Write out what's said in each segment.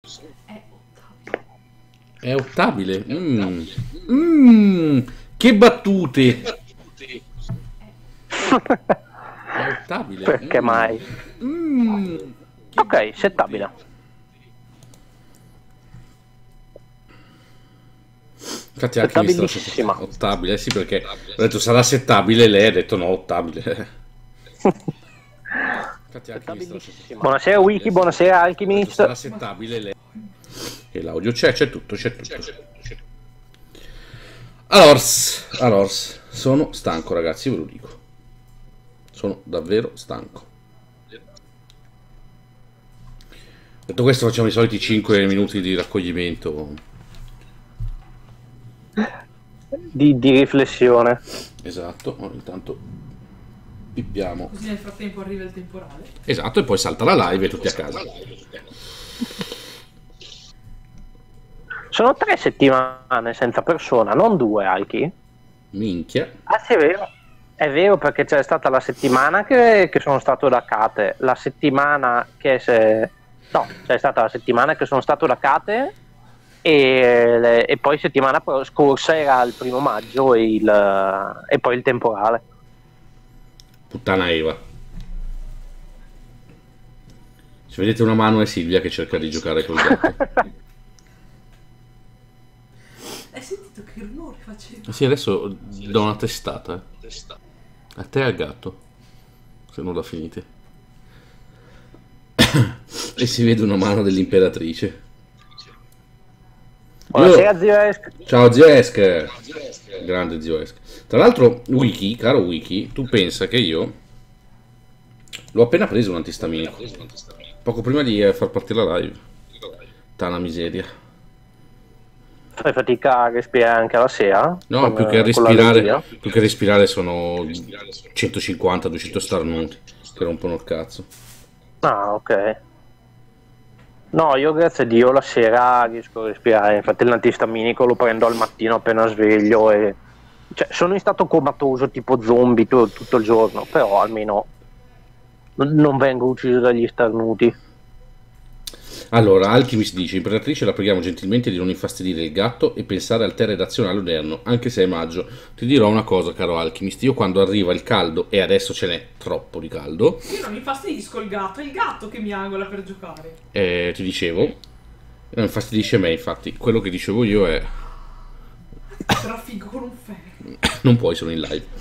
È ottabile. Che battute. È ottabile. Perché mai? Ok, settabile. Infatti anche mi sta ottabile, sì, perché ho detto sarà settabile, lei ha detto no, ottabile. Infatti anche buonasera Wiki, buonasera Alchemist. Sarà settabile lei. E l'audio c'è tutto, Allora, sono stanco ragazzi, ve lo dico. Sono davvero stanco. Detto questo facciamo i soliti 5 minuti di raccoglimento. Di riflessione. Esatto, intanto pippiamo. Così nel frattempo arriva il temporale. Esatto, e poi salta la live e tutti a casa. Sono 3 settimane senza persona, non 2, Alchi. Minchia. Ah sì, è vero. È vero, perché c'è stata la settimana che sono stato da Cate, la settimana che no, c'è stata la settimana che sono stato da Cate e poi settimana scorsa era il 1° maggio e poi il temporale. Puttana Eva. Se vedete una mano è Silvia che cerca di giocare col gatto. Hai sentito che rumore faceva? Sì, adesso do una testata. A te e al gatto. Se non la finite. E si vede una mano dell'imperatrice. Buonasera zio Esk. Ciao zio Esk. Grande zio Esk. Tra l'altro, Wiki, caro Wiki, tu pensa che io l'ho appena preso un antistaminico. Poco prima di far partire la live. Tana miseria. Fai fatica a respirare anche la sera? No, più che respirare sono 150-200 starnuti che rompono il cazzo. Ah, ok. No, io grazie a Dio la sera riesco a respirare, infatti l'antistaminico lo prendo al mattino appena sveglio e cioè, sono in stato comatoso tipo zombie tutto il giorno, però almeno non vengo ucciso dagli starnuti. Allora, Alchemist dice: Imperatrice, la preghiamo gentilmente di non infastidire il gatto e pensare al tè redazionale odierno, anche se è maggio. Ti dirò una cosa, caro Alchemist, io quando arriva il caldo, e adesso ce n'è troppo di caldo, io non infastidisco il gatto, è il gatto che mi angola per giocare. Ti dicevo, non infastidisce me, infatti, quello che dicevo io è... Traffico con un ferro. Non puoi, sono in live.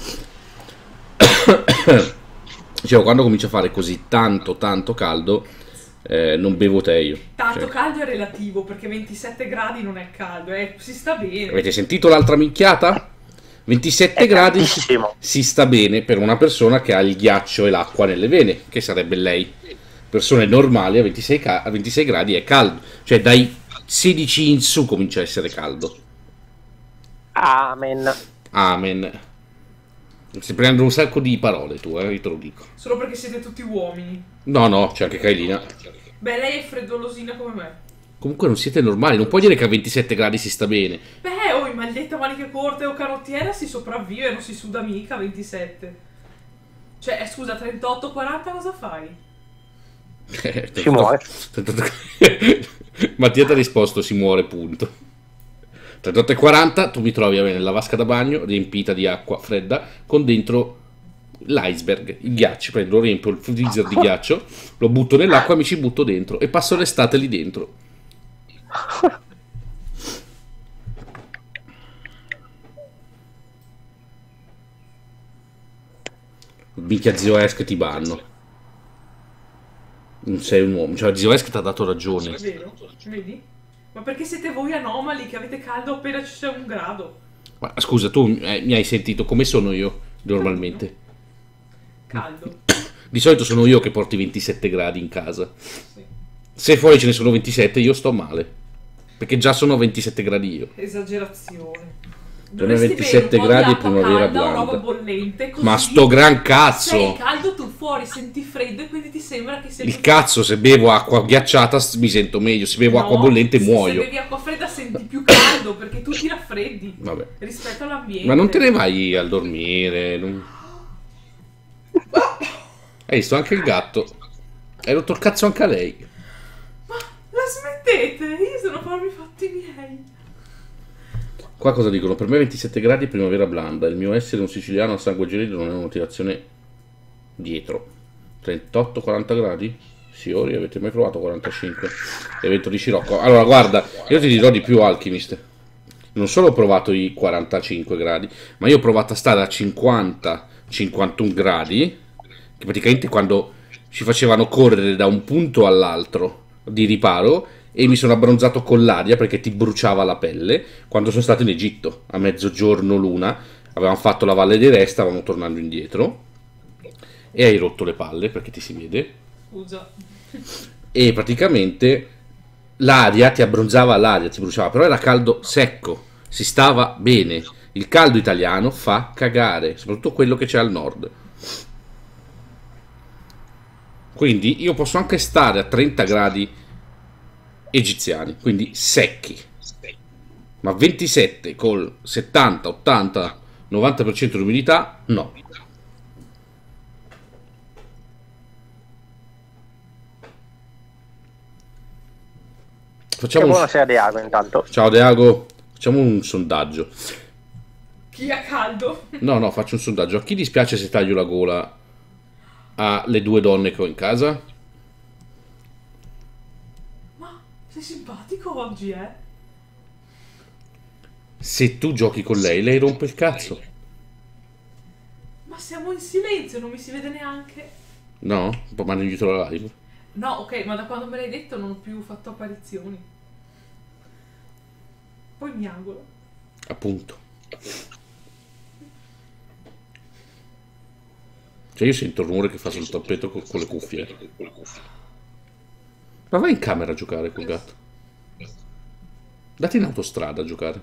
Dicevo, quando comincia a fare così tanto caldo, non bevo tè io. Tanto caldo è relativo, perché 27 gradi non è caldo, si sta bene. Avete sentito l'altra minchiata? 27 gradi si sta bene per una persona che ha il ghiaccio e l'acqua nelle vene, che sarebbe lei. Persone normali a 26 gradi è caldo, cioè dai 16 in su comincia a essere caldo. Amen. Amen. Stai prendendo un sacco di parole tu, io te lo dico. Solo perché siete tutti uomini. No, c'è anche Kailina. Beh, lei è freddolosina come me. Comunque non siete normali, non puoi dire che a 27 gradi si sta bene. Beh, in maglietta, maniche corte o canottiera si sopravvive, non si suda mica a 27. Cioè, scusa, 38-40 cosa fai? Si muore. Mattia ti ha risposto si muore, punto. 38,40 tu mi trovi nella vasca da bagno riempita di acqua fredda con dentro l'iceberg, il ghiaccio. Prendo, lo riempio il freezer di ghiaccio, lo butto nell'acqua e mi ci butto dentro e passo l'estate lì dentro. Minchia, zio Esk, ti banno. Non sei un uomo, cioè zio Esk ti ha dato ragione. È vero, vedi? Ma perché siete voi anomali che avete caldo appena c'è 1 grado? Ma scusa, tu mi hai sentito come sono io normalmente? Caldo. Di solito sono io che porto i 27 gradi in casa. Sì. Se fuori ce ne sono 27 io sto male. Perché già sono 27 gradi io. Esagerazione. Per me 27 gradi è primavera calda, roba bianca. bollente, così Ma sto gran cazzo! sei caldo, tu fuori senti freddo e quindi ti sembra che sei... Il cazzo, se bevo acqua ghiacciata mi sento meglio, se bevo acqua bollente muoio. Se bevi acqua fredda senti più caldo perché tu ti raffreddi. Vabbè. Rispetto all'ambiente. Ma non te ne vai al dormire? Non... Hai visto anche il gatto? Hai rotto il cazzo anche a lei. Ma la smette smettete? Io sono a farmi i fatti miei. Qua cosa dicono? Per me 27 gradi è primavera blanda. Il mio essere un siciliano a sangue gelido non è una motivazione dietro. 38-40 gradi? Signori, avete mai provato 45? Evento di Scirocco. Allora, guarda, io ti dirò di più, Alchemist. Non solo ho provato i 45 gradi, ma io ho provato a stare a 50-51 gradi, che praticamente quando ci facevano correre da un punto all'altro di riparo, e mi sono abbronzato con l'aria perché ti bruciava la pelle, quando sono stato in Egitto, a mezzogiorno l'una, avevamo fatto la Valle di Re, stavamo tornando indietro, e hai rotto le palle, perché ti si vede. Scusa. E praticamente l'aria ti abbronzava, l'aria ti bruciava, però era caldo secco, si stava bene. Il caldo italiano fa cagare, soprattutto quello che c'è al nord. Quindi io posso anche stare a 30 gradi egiziani, quindi secchi, ma 27 col 70, 80, 90% di umidità, no. Facciamo buonasera Diago intanto. Ciao Diago, facciamo un sondaggio. Chi ha caldo? No, faccio un sondaggio. A chi dispiace se taglio la gola alle due donne che ho in casa? Ma sei simpatico oggi, eh? Se tu giochi con lei rompe il cazzo. Ma siamo in silenzio, non mi si vede neanche. No? Ma non aiuto la live. No, ok, ma da quando me l'hai detto non ho più fatto apparizioni. Poi mi auguro. Appunto. Cioè io sento il rumore che fa sul tappeto con le cuffie. Ma vai in camera a giocare col gatto. Date in autostrada a giocare.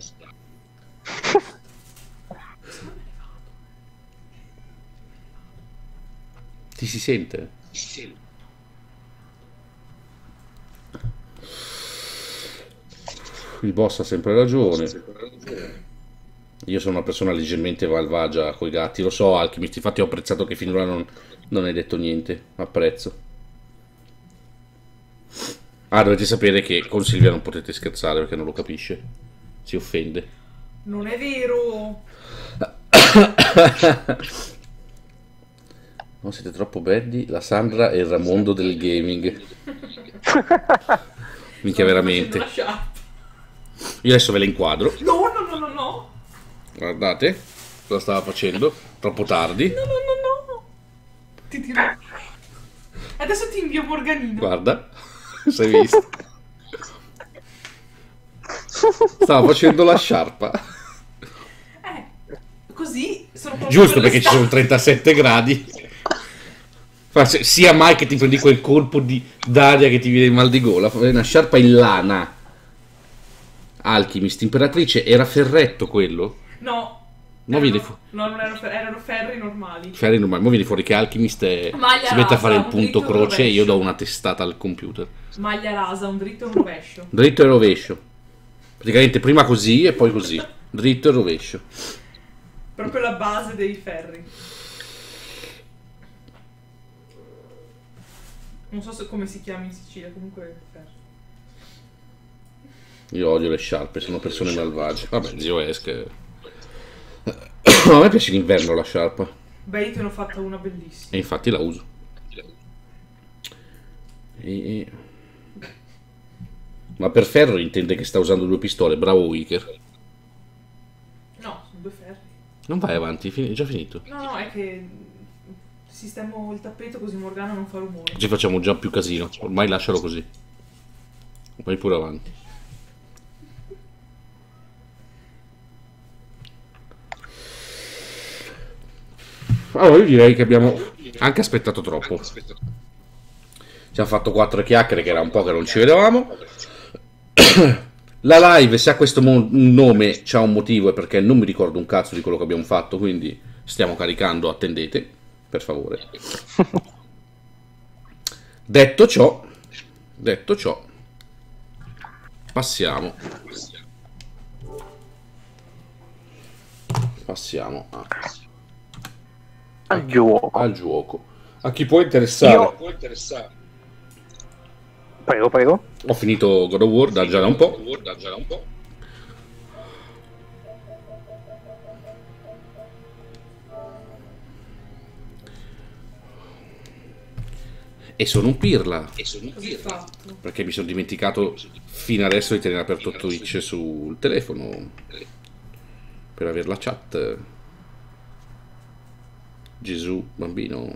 Ti si sente? Il boss ha sempre ragione. Io sono una persona leggermente malvagia coi gatti, lo so, Alchemist, infatti ho apprezzato che finora non hai detto niente, apprezzo. Ah, dovete sapere che con Silvia non potete scherzare perché non lo capisce, si offende. Non è vero! No, siete troppo belli, la Sandra e il Ramondo del gaming. Minchia, veramente. Io adesso ve la inquadro. No! Guardate, cosa stava facendo? Troppo tardi. No! Ti tiro. Adesso ti invio Morganino. Guarda, sei visto? Stava facendo la sciarpa. Così sono proprio Giusto, perché ci sono 37 gradi. Sia mai che ti prendi quel colpo d'aria che ti viene il mal di gola. Fai una sciarpa in lana. Alchemist, imperatrice, era ferretto quello? No. No, non erano ferri normali. Ferri normali. Mo viene fuori che Alchemist si mette a fare il punto croce e io do una testata al computer. Maglia rasa, un dritto e un rovescio. Dritto e rovescio. Praticamente prima così e poi così. Dritto e rovescio. Proprio la base dei ferri. Non so come si chiama in Sicilia, comunque ferro. Io odio le sciarpe, sono persone malvagie. Vabbè, zio Esk. A me piace l'inverno la sciarpa. Beh, io te ne ho fatta una bellissima. E infatti la uso. Ma per ferro intende che sta usando due pistole. Bravo Wicker. No, sono due ferri. Non vai avanti, è già finito. No, è che sistemo il tappeto così Morgana non fa rumore. Ci facciamo già più casino. Ormai lascialo così. Vai pure avanti. Allora io direi che abbiamo anche aspettato troppo. Ci hanno fatto 4 chiacchiere, che era un po' che non ci vedevamo. La live, se ha questo nome, c'ha un motivo, è perché non mi ricordo un cazzo di quello che abbiamo fatto, quindi stiamo caricando, attendete, per favore. Detto ciò, passiamo al gioco. A chi può interessare. Prego, prego. Ho finito God of War da già da un po'. E sono un pirla. Così fatto. Perché mi sono dimenticato fino adesso di tenere aperto Twitch sul telefono per avere la chat. Gesù, bambino.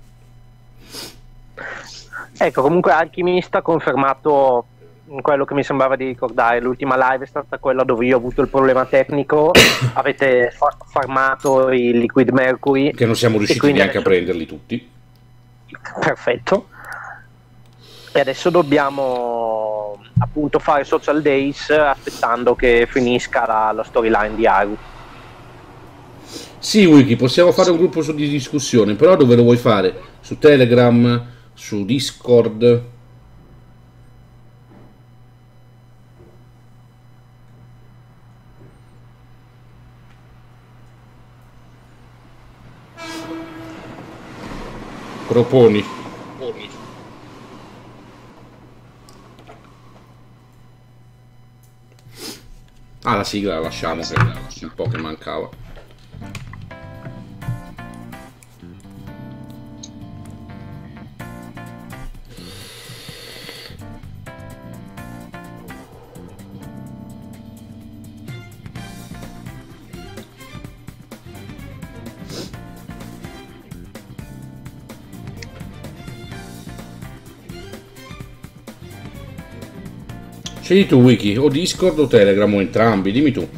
Ecco, comunque Alchemist ha confermato quello che mi sembrava di ricordare. L'ultima live è stata quella dove io ho avuto il problema tecnico. Avete farmato i Liquid Mercury. Che non siamo riusciti neanche a prenderli tutti. Perfetto. E adesso dobbiamo appunto fare Social Days aspettando che finisca la storyline di Haru. Sì, Wiki, possiamo fare un gruppo di discussione, però dove lo vuoi fare? Su Telegram, su Discord? Proponi. Ah, la sigla la lasciamo, che è un po' che mancava. Scegli tu, Wiki, o Discord o Telegram o entrambi, dimmi tu.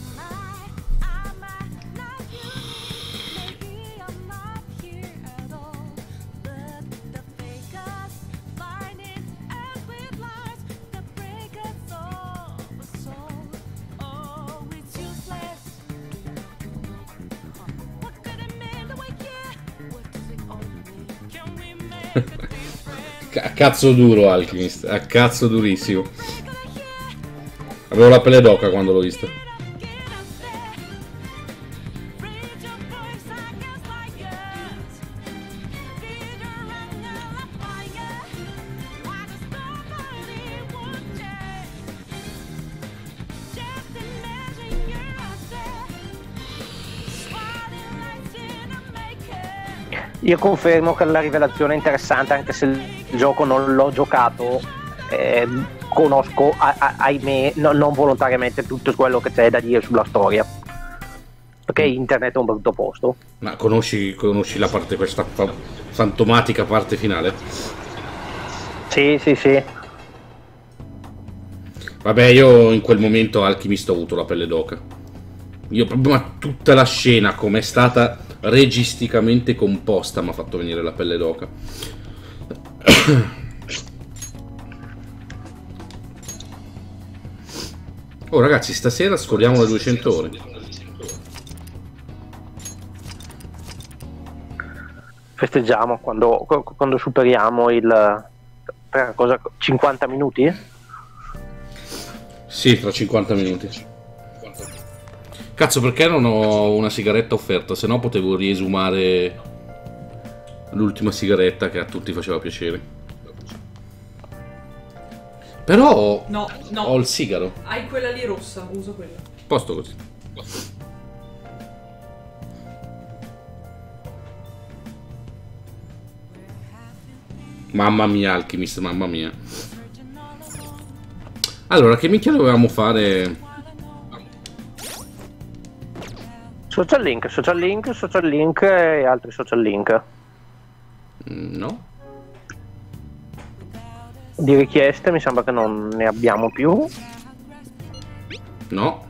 A cazzo duro Alchemist, a cazzo durissimo. Avevo la pelle d'oca quando l'ho visto. Io confermo che la rivelazione è interessante, anche se il gioco non l'ho giocato. Conosco, ahimè, non volontariamente tutto quello che c'è da dire sulla storia, perché internet è un brutto posto. Ma conosci la parte, questa fantomatica parte finale? Sì, sì, sì. Vabbè, io in quel momento Alchemist ho avuto la pelle d'oca. Io proprio, ma tutta la scena come è stata registicamente composta mi ha fatto venire la pelle d'oca. Oh ragazzi, stasera scorriamo le 200 ore. Festeggiamo quando superiamo il 50 minuti? Sì, tra 50 minuti. Cazzo, perché non ho una sigaretta offerta? Se no potevo riesumare l'ultima sigaretta che a tutti faceva piacere. Però no. Ho il sigaro. Hai quella lì rossa, uso quella. Posto così. Mamma mia, Alchemist, mamma mia. Allora, che minchia dovevamo fare? Social link e altri social link. No. Di richieste mi sembra che non ne abbiamo più. No.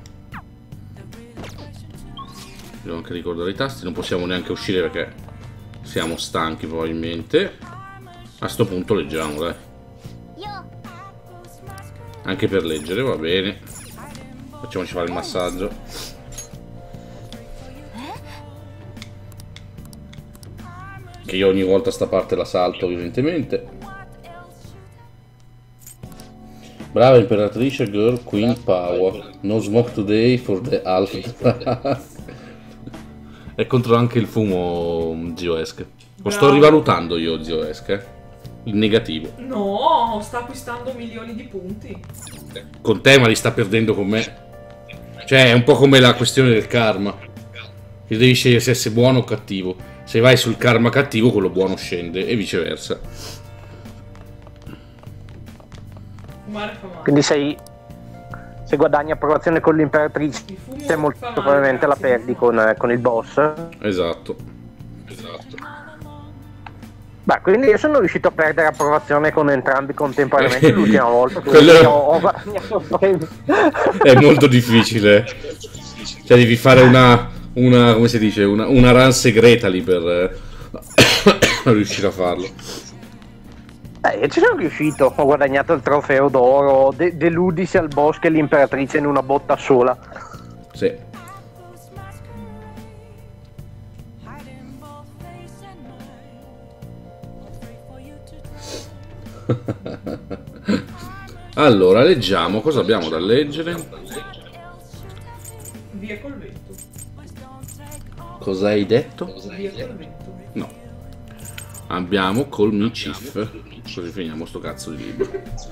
Devo anche ricordare i tasti. Non possiamo neanche uscire perché siamo stanchi probabilmente. A sto punto leggiamo, dai. Anche per leggere va bene. Facciamoci fare il massaggio. Che io ogni volta sta parte la salto evidentemente. Brava imperatrice, girl, queen power. No smoke today for the alpha. E contro anche il fumo, zio Esk. Lo sto rivalutando io, zio Esk. in negativo. No, sta acquistando milioni di punti. Con te, ma li sta perdendo con me. Cioè, è un po' come la questione del karma. Che devi scegliere se essere buono o cattivo. Se vai sul karma cattivo, quello buono scende, e viceversa. Male fa male. Quindi se guadagni approvazione con l'imperatrice, Il fumo se molto fa male, probabilmente la ragazzi. perdi con il boss. Esatto. Beh, quindi io sono riuscito a perdere approvazione con entrambi contemporaneamente l'ultima volta. Quello- Quindi ho guadagnato premi. È molto difficile. Cioè, devi fare una come si dice, una run segreta lì per riuscire a farlo. Io ci sono riuscito, ho guadagnato il trofeo d'oro, deludisi al boss e l'imperatrice in una botta sola. Sì. Allora, leggiamo cosa abbiamo da leggere. Via col vento. Cosa hai detto? Via col vento. No. Abbiamo Call Me Chief. Così finiamo sto cazzo di libro.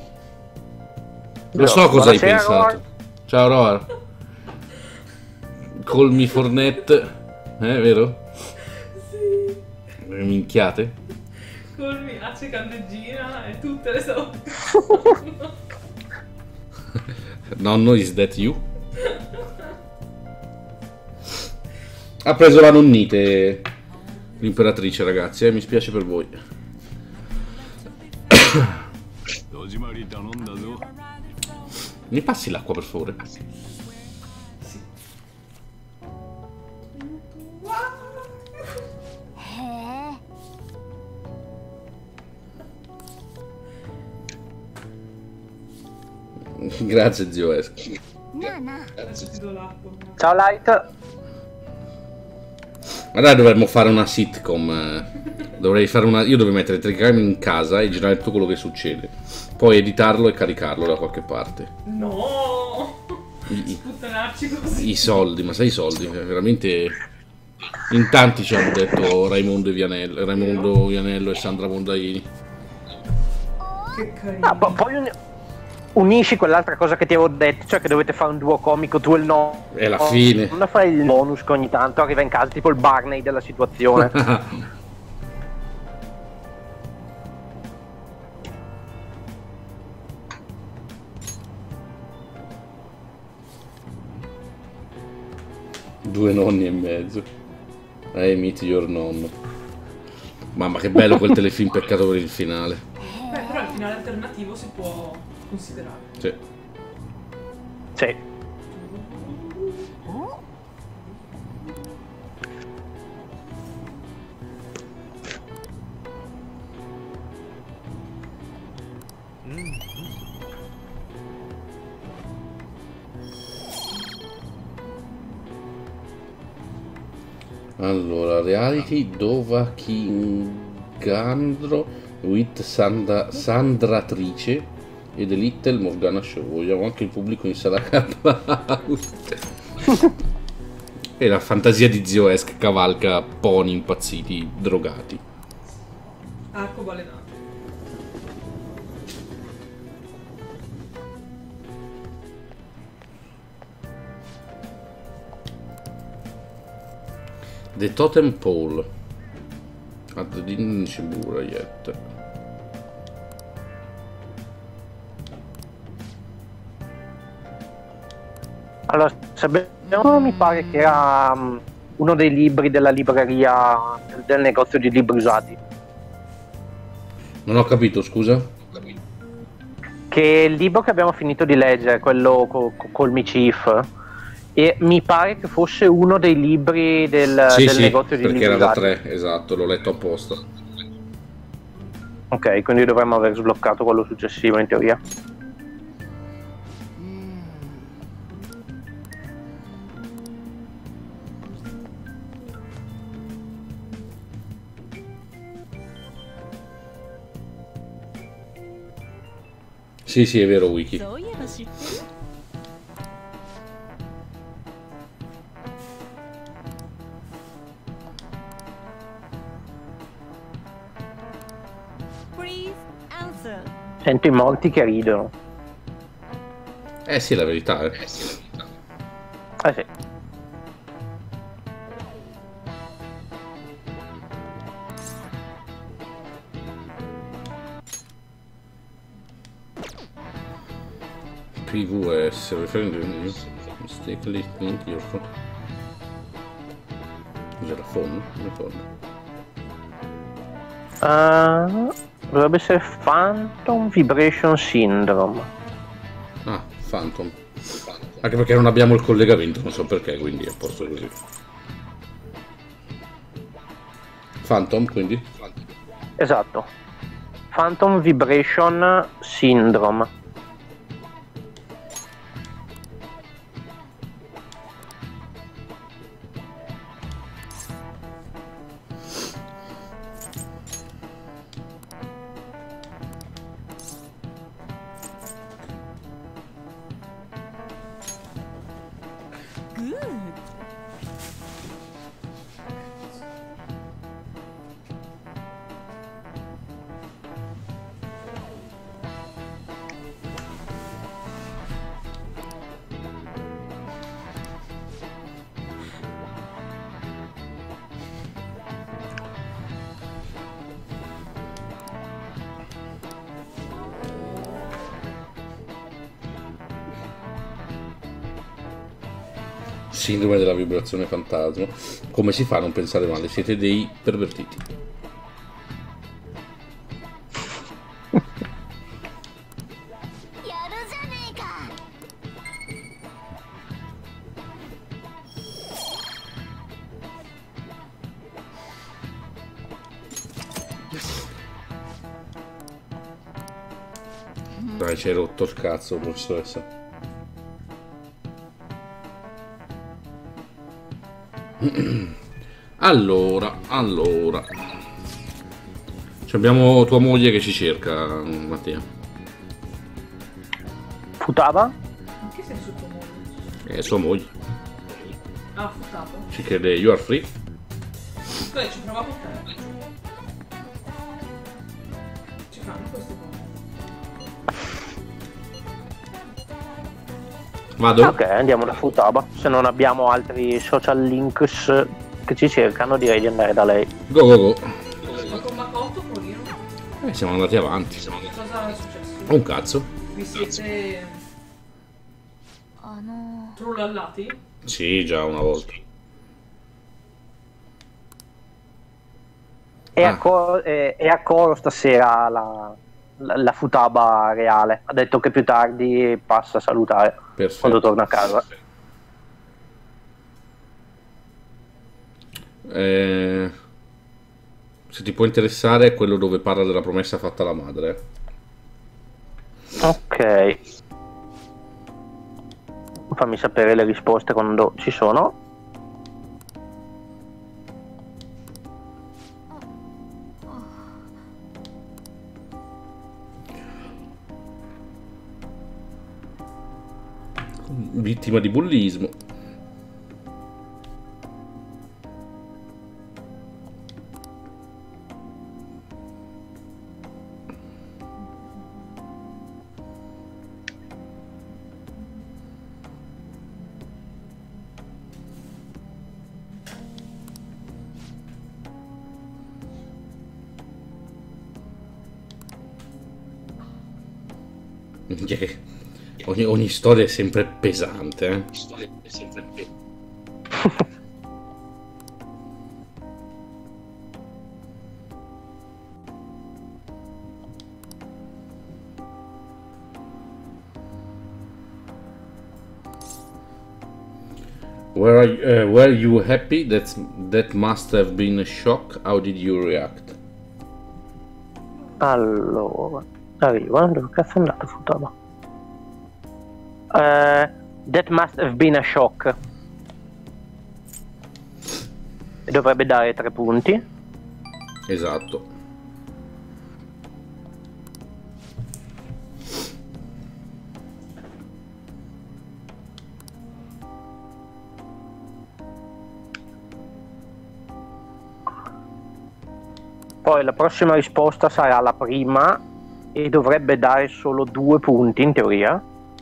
Non so cosa hai Buonasera, pensato. Roar. Ciao Roar. Call Me Fornet. Vero? Sì. Minchiate. Colmi, Ace Candeggina e tutte le stavo Nonno, is that you? Ha preso la nonnite l'imperatrice, ragazzi, mi spiace per voi. Mi passi l'acqua, per favore? Grazie, zio Esco. Adesso ti do l'acqua. Ciao Light. Allora dovremmo fare una sitcom. Dovrei fare una. Io dovrei mettere telecamere in casa e girare tutto quello che succede. Poi editarlo e caricarlo da qualche parte. No! Sputtanarci così. I soldi, ma sai i soldi? Veramente. In tanti ci hanno detto Raimondo Vianello e Sandra Mondaini. Che carino. Ah, poi unisci quell'altra cosa che ti avevo detto, cioè che dovete fare un duo comico, tu e il no. È la fine. Non fai il bonus che ogni tanto arriva in casa, tipo il Barney della situazione. Due nonni e mezzo. Meet your nonno. Mamma che bello quel telefilm, peccato per il finale. Beh, però il finale alternativo si può considerare. Sì. Sì. Allora, reality Dovahkiin-Gandro with Sandratrice e The Little Morgana Show. Vogliamo anche il pubblico in sala Clubhouse. E la fantasia di Zio Esk cavalca pony impazziti, drogati. Arcobalenato. The Totem Pole. Adrin Ciburaiet. Allora, sappiamo, mi pare che era uno dei libri della libreria del negozio di libri usati. Non ho capito, scusa. Che il libro che abbiamo finito di leggere, quello col Chief, e mi pare che fosse uno dei libri del negozio di perché libri era da usati. 3, esatto, l'ho letto apposta. Ok, quindi dovremmo aver sbloccato quello successivo in teoria. Sì, sì, è vero, Wiki. そういえば知ってる Breathe Sento i morti che ridono. Sì, è la verità, Sì. PVS, referring to mistakenly think your phone. Cos'era phone? Non ricordo. Dovrebbe essere Phantom Vibration Syndrome. Ah, Phantom. Anche perché non abbiamo il collegamento, non so perché, quindi è a posto così. Phantom, quindi? Esatto. Phantom Vibration Syndrome. Sindrome della vibrazione fantasma. Come si fa a non pensare male? Siete dei pervertiti. Dai, ci hai rotto il cazzo, professoressa. Allora. Abbiamo tua moglie che ci cerca, Mattia. Futaba? In che senso tua moglie? È sua moglie. Ah, Futaba. Ci chiede you are free. Scusa, ci proviamo te. Ci fanno queste cose. Vado? Ok, andiamo da Futaba. Se non abbiamo altri social links che ci cercano, direi di andare da lei. Go. Ma con Makoto, Corino? Siamo andati avanti. Cosa è successo? Un cazzo. Vi siete trullallati? Sì, già una volta. È a coro stasera la Futaba reale. Ha detto che più tardi passa a salutare. Perfetto. Quando torna a casa. Se ti può interessare è quello dove parla della promessa fatta alla madre. Ok. Fammi sapere le risposte quando ci sono. Vittima di bullismo. Ogni storia è sempre pesante, eh? Were you happy? That must have been a shock. How did you react? Allora, arriva, dove cazzo è andato Futaba? That must have been a shock. E dovrebbe dare 3 punti. Esatto. Poi la prossima risposta sarà la prima e dovrebbe dare solo 2 punti in teoria.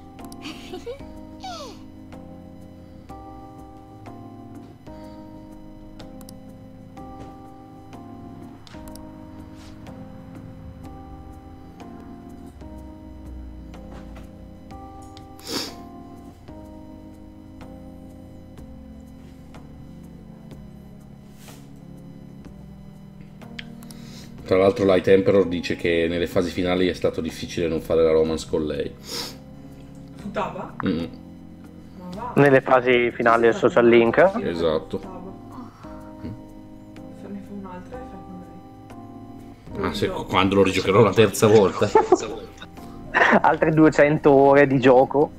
Tra l'altro Light Emperor dice che nelle fasi finali è stato difficile non fare la romance con lei. Futaba? Mm. Ma va. Nelle fasi finali del social link. Esatto. Ne fa un'altra e fai con lei. Ah, quando lo rigiocherò la terza volta. Altre 200 ore di gioco.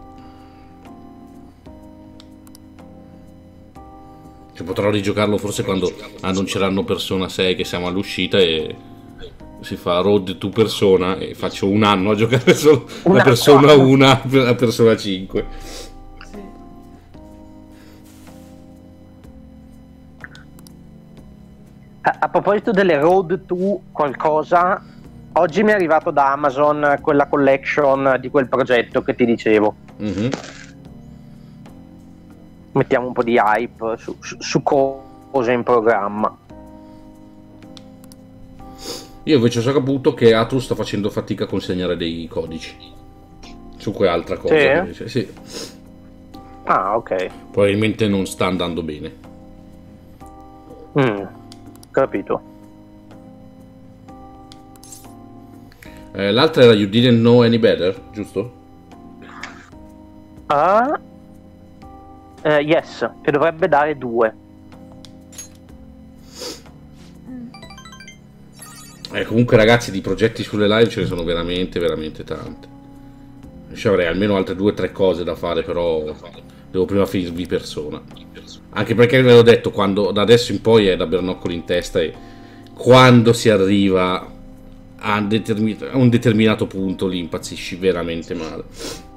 Cioè, potrò rigiocarlo forse quando annunceranno Persona 6 che siamo all'uscita e si fa Road to Persona e faccio un anno a giocare solo la Persona 1 a Persona 5. Sì. A proposito delle Road to qualcosa, oggi mi è arrivato da Amazon quella collection di quel progetto che ti dicevo. Mhm. Mettiamo un po' di hype su cose in programma. Io invece ho saputo che Atlus sta facendo fatica a consegnare dei codici su quell'altra cosa. Sì? Invece. Sì. Ah, ok. Probabilmente non sta andando bene. Capito. L'altra era You Didn't Know Any Better, giusto? Yes, che dovrebbe dare 2. Comunque ragazzi, di progetti sulle live ce ne sono veramente veramente tante. Ci avrei almeno altre 2 o 3 cose da fare, però devo prima finirvi Persona. Anche perché ve l'ho detto, quando da adesso in poi è da bernoccoli in testa e quando si arriva a un determinato punto lì impazzisci veramente male.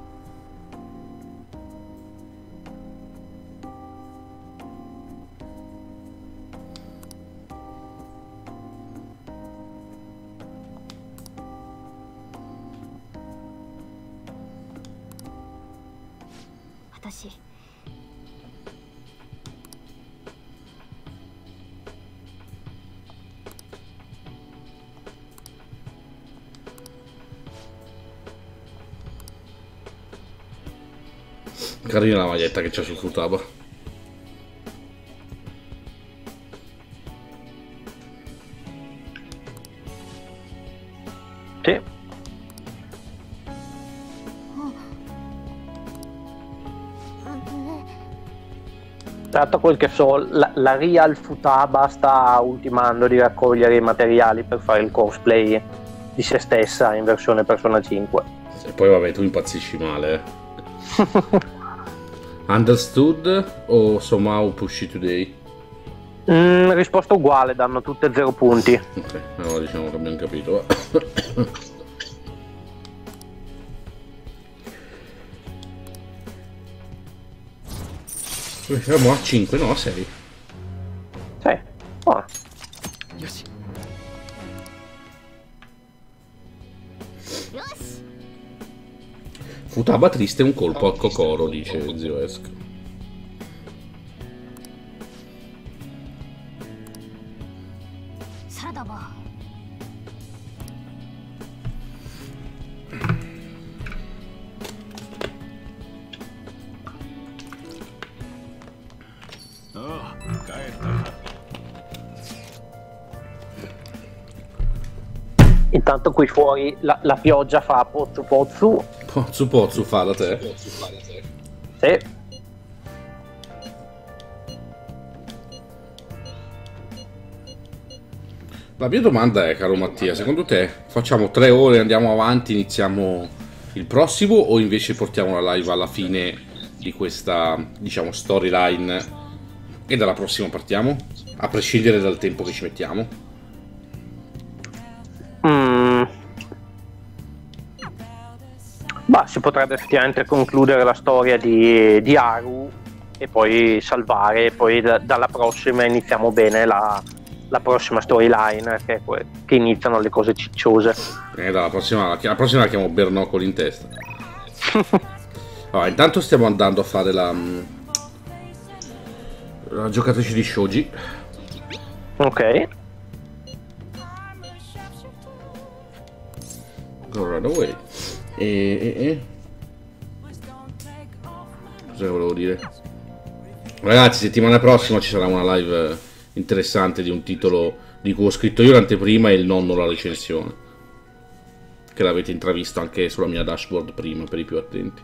Carina la maglietta che c'è su Futaba. Sì. Tanto quel che so, la Real Futaba sta ultimando di raccogliere i materiali per fare il cosplay di se stessa in versione Persona 5. E poi vabbè, tu impazzisci male. Understood o somehow pushy today? Risposta uguale, danno tutte 0 punti. Ok, allora diciamo che abbiamo capito. Siamo a 5, no a 6. Sì. Oh. Futaba triste un colpo a Kokoro, dice Zio Esk. Intanto qui fuori la pioggia fa pozzu pozzu. Pozzu pozzu fa da te. Sì. La mia domanda è, caro Mattia, secondo te facciamo 3 ore, andiamo avanti, iniziamo il prossimo o invece portiamo la live alla fine di questa, diciamo, storyline e dalla prossima partiamo? A prescindere dal tempo che ci mettiamo? Bah, si potrebbe effettivamente concludere la storia di Haru e poi salvare, e poi dalla prossima iniziamo bene la la prossima storyline, che iniziano le cose cicciose. La prossima la chiamo Bernoccoli in testa. Allora, intanto stiamo andando a fare la giocatrice di shogi. Ok. Go right away. Cosa volevo dire? Ragazzi, settimana prossima ci sarà una live interessante di un titolo di cui ho scritto io l'anteprima e il nonno la recensione, che l'avete intravisto anche sulla mia dashboard prima per i più attenti.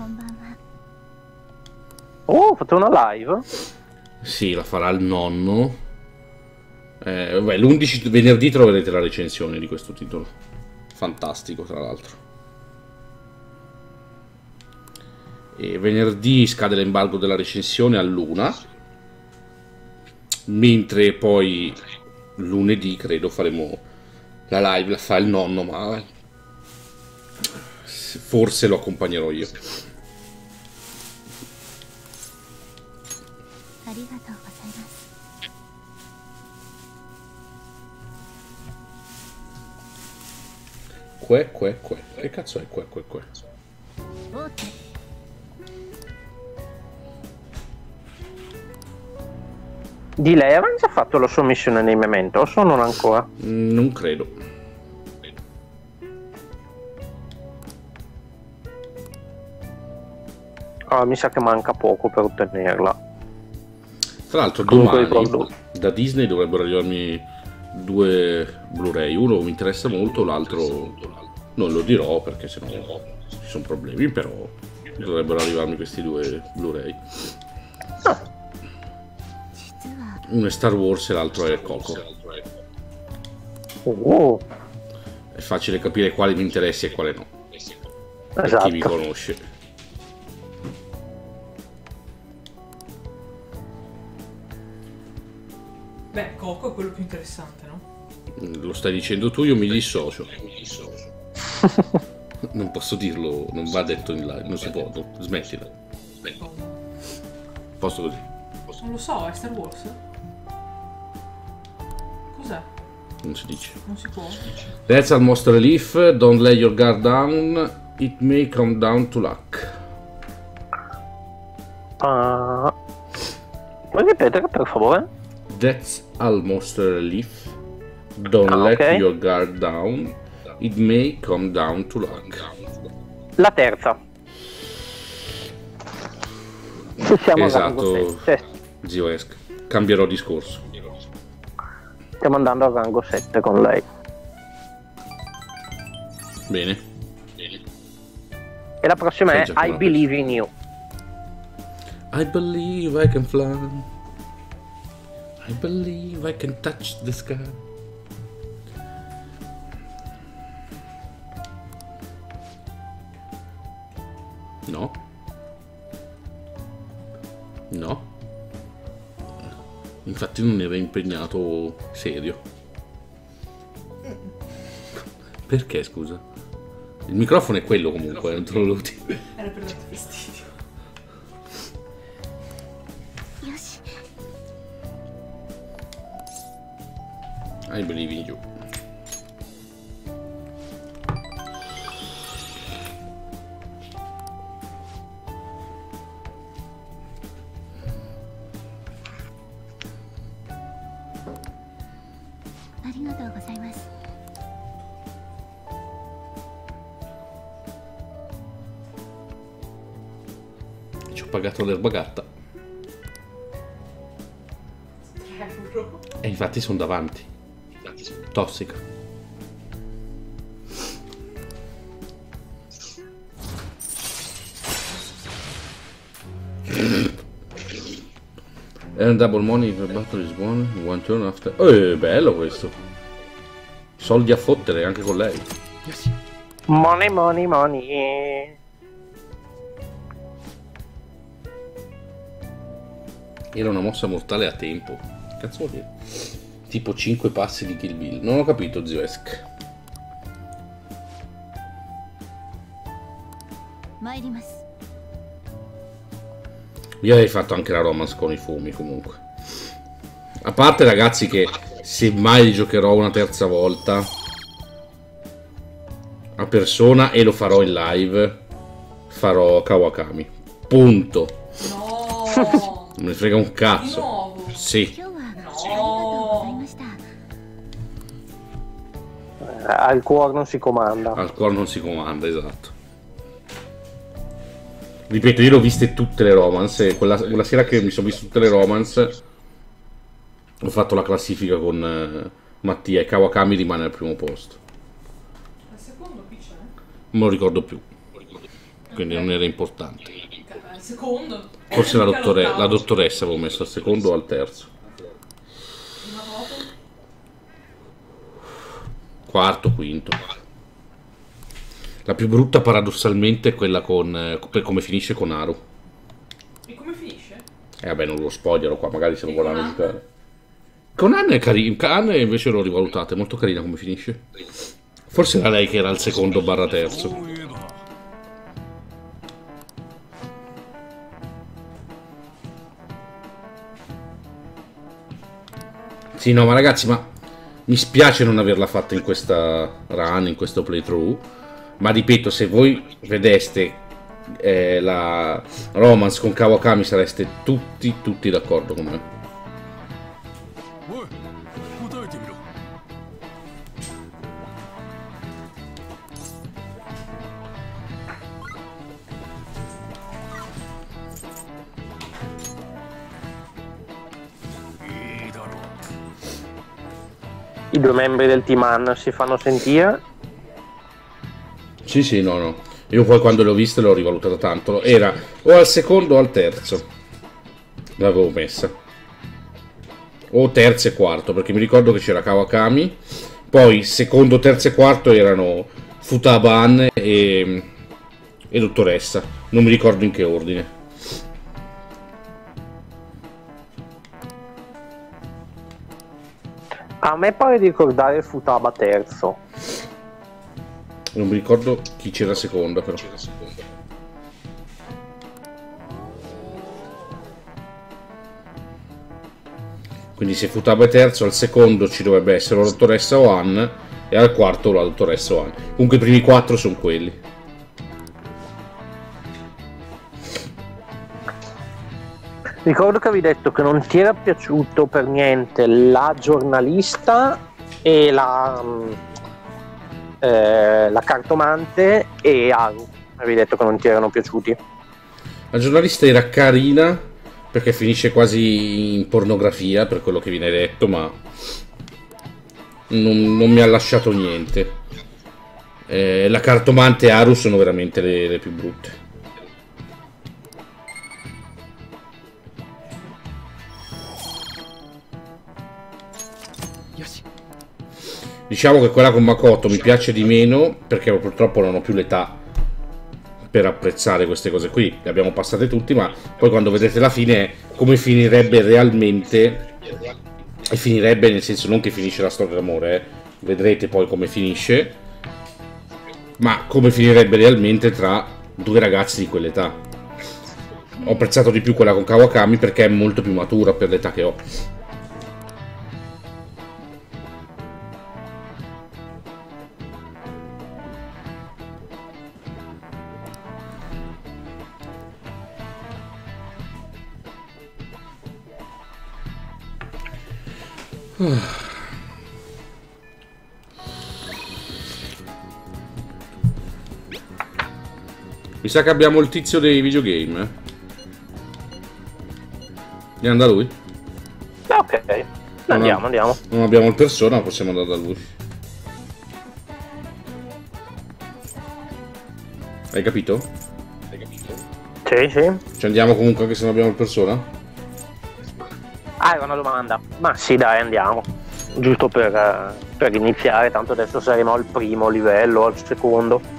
Oh, fate una live? Sì, la farà il nonno. Vabbè, l'11 venerdì troverete la recensione di questo titolo. Fantastico, tra l'altro. E venerdì scade l'embargo della recensione all'1, mentre poi lunedì credo faremo la live, la fa il nonno, ma forse lo accompagnerò io. Che cazzo è que? Di lei aveva già fatto la sua missione nei Mementos o non ancora? Non credo. Mi sa che manca poco per ottenerla. Tra l'altro Comunque domani da Disney dovrebbero arrivarmi 2 Blu-ray. Uno mi interessa molto, l'altro non lo dirò perché sennò ci sono problemi, però dovrebbero arrivarmi questi 2 Blu-ray. Uno è Star Wars e l'altro è Coco. È facile capire quale mi interessi e quale no. Per Esatto. chi mi conosce. Beh, Coco è quello più interessante, no? Lo stai dicendo tu, io mi dissocio. Non posso dirlo, non va detto in live, non si può, smettila. Posso così. Non lo so, è Star Wars? Cos'è? Non si dice. Non si può? That's almost a relief, don't lay your guard down, it may come down to luck. Puoi ripetere per favore? That's almost a relief, don't let ok. your guard down, it may come down to luck. La terza. Siamo al rango Esatto, 7. zio Esk. Cambierò discorso. Stiamo andando al rango 7 con lei. Bene. E la prossima è Già, I Believe in You. I believe I can fly. I believe I can touch the sky. No. No. Infatti non era impegnato serio. Perché, scusa? Il microfono è quello comunque, non te lo dire. Era per darti fastidio. I believe in you. Ci ho pagato l'erba gatta. €3. E infatti sono davanti. Tossica. Earn double money if a battle is won one turn after. Bello questo. Soldi a fottere anche con lei. Money, money, money. Era una mossa mortale a tempo. Che cazzo vuol dire? Tipo 5 passi di Kill Bill. Non ho capito, zio Esk. Io avevo fatto anche la romance con i fumi comunque. A parte, ragazzi, che se mai giocherò una terza volta a persona, e lo farò in live, farò Kawakami. Punto. No. Non me ne frega un Di cazzo. nuovo. Sì. No. Al cuore non si comanda. Al cuore non si comanda, esatto. Ripeto, io l'ho viste tutte le romance, e quella sera che mi sono visto tutte le romance ho fatto la classifica con Mattia, e Kawakami rimane al primo posto. Al secondo chi c'è? Non me lo ricordo più, quindi non era importante. Al secondo? Forse Mica l'ottavo. la dottoressa avevo messo al secondo o al terzo. Una volta? Quarto, quinto. La più brutta paradossalmente è quella per come finisce con Haru. E come finisce? Vabbè, non lo spoilerò qua, magari se lo vogliono giocare. Con Anne è carina, Anne invece l'ho rivalutata, è molto carina come finisce. Forse era lei che era il secondo barra terzo. Sì, no, ma ragazzi, ma mi spiace non averla fatta in questa run, in questo playthrough. Ma ripeto, se voi vedeste la romance con Kawakami sareste tutti d'accordo con me. I due membri del team Han si fanno sentire. Sì, no, no. Io poi quando le ho viste l'ho rivalutata tanto. Era o al secondo o al terzo. L'avevo messa. O terzo e quarto, perché mi ricordo che c'era Kawakami. Poi secondo, terzo e quarto erano Futaba-an e Dottoressa. Non mi ricordo in che ordine. A me pare di ricordare Futaba terzo. Non mi ricordo chi c'era seconda, però. Quindi se Futaba è terzo, al secondo ci dovrebbe essere la Dottoressa o Han, e al quarto la Dottoressa o Han. Comunque i primi 4 sono quelli. Ricordo che avevi detto che non ti era piaciuto per niente la giornalista e la cartomante e Haru. Avevi detto che non ti erano piaciuti. La giornalista era carina perché finisce quasi in pornografia per quello che viene detto, ma non mi ha lasciato niente. La cartomante e Haru sono veramente le più brutte. Diciamo che quella con Makoto mi piace di meno perché purtroppo non ho più l'età per apprezzare queste cose qui. Le abbiamo passate tutti, ma poi quando vedrete la fine, come finirebbe realmente, e finirebbe nel senso non che finisce la storia d'amore, vedrete poi come finisce, ma come finirebbe realmente tra due ragazzi di quell'età. Ho apprezzato di più quella con Kawakami perché è molto più matura per l'età che ho. Mi sa che abbiamo il tizio dei videogame. Andiamo da lui? Ok, andiamo. Non abbiamo il persona, ma possiamo andare da lui. Hai capito? Sì. Ci andiamo comunque anche se non abbiamo il persona? Ah, era una domanda. Ma sì, dai, andiamo. Giusto per iniziare, tanto adesso saremo al primo livello, al secondo.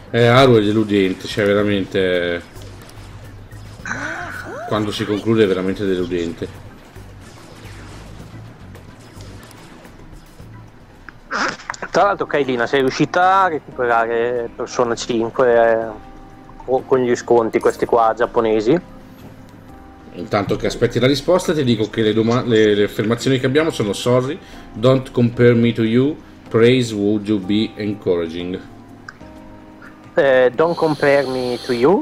Aru è deludente, cioè veramente... Quando si conclude è veramente deludente. Tra l'altro, Kailina, sei riuscita a recuperare Persona 5 con gli sconti, questi qua giapponesi? Intanto che aspetti la risposta ti dico che le affermazioni che abbiamo sono: sorry, don't compare me to you, praise would you be encouraging. Don't compare me to you.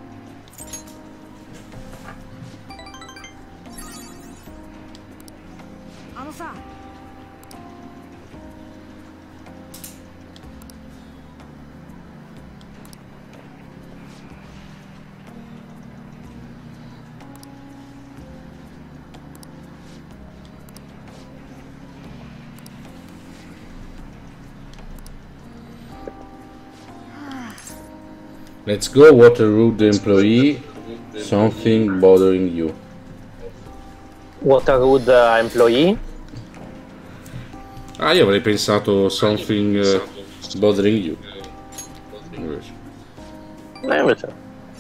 Let's go, what a rude employee, something bothering you. What a rude employee. Ah, io avrei pensato something bothering you. Invece. Invece.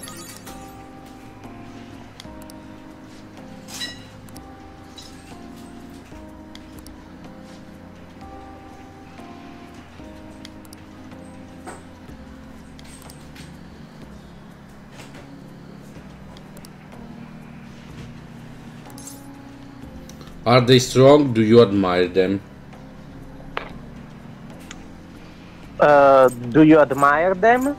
Are they strong? Do you admire them? Do you admire them?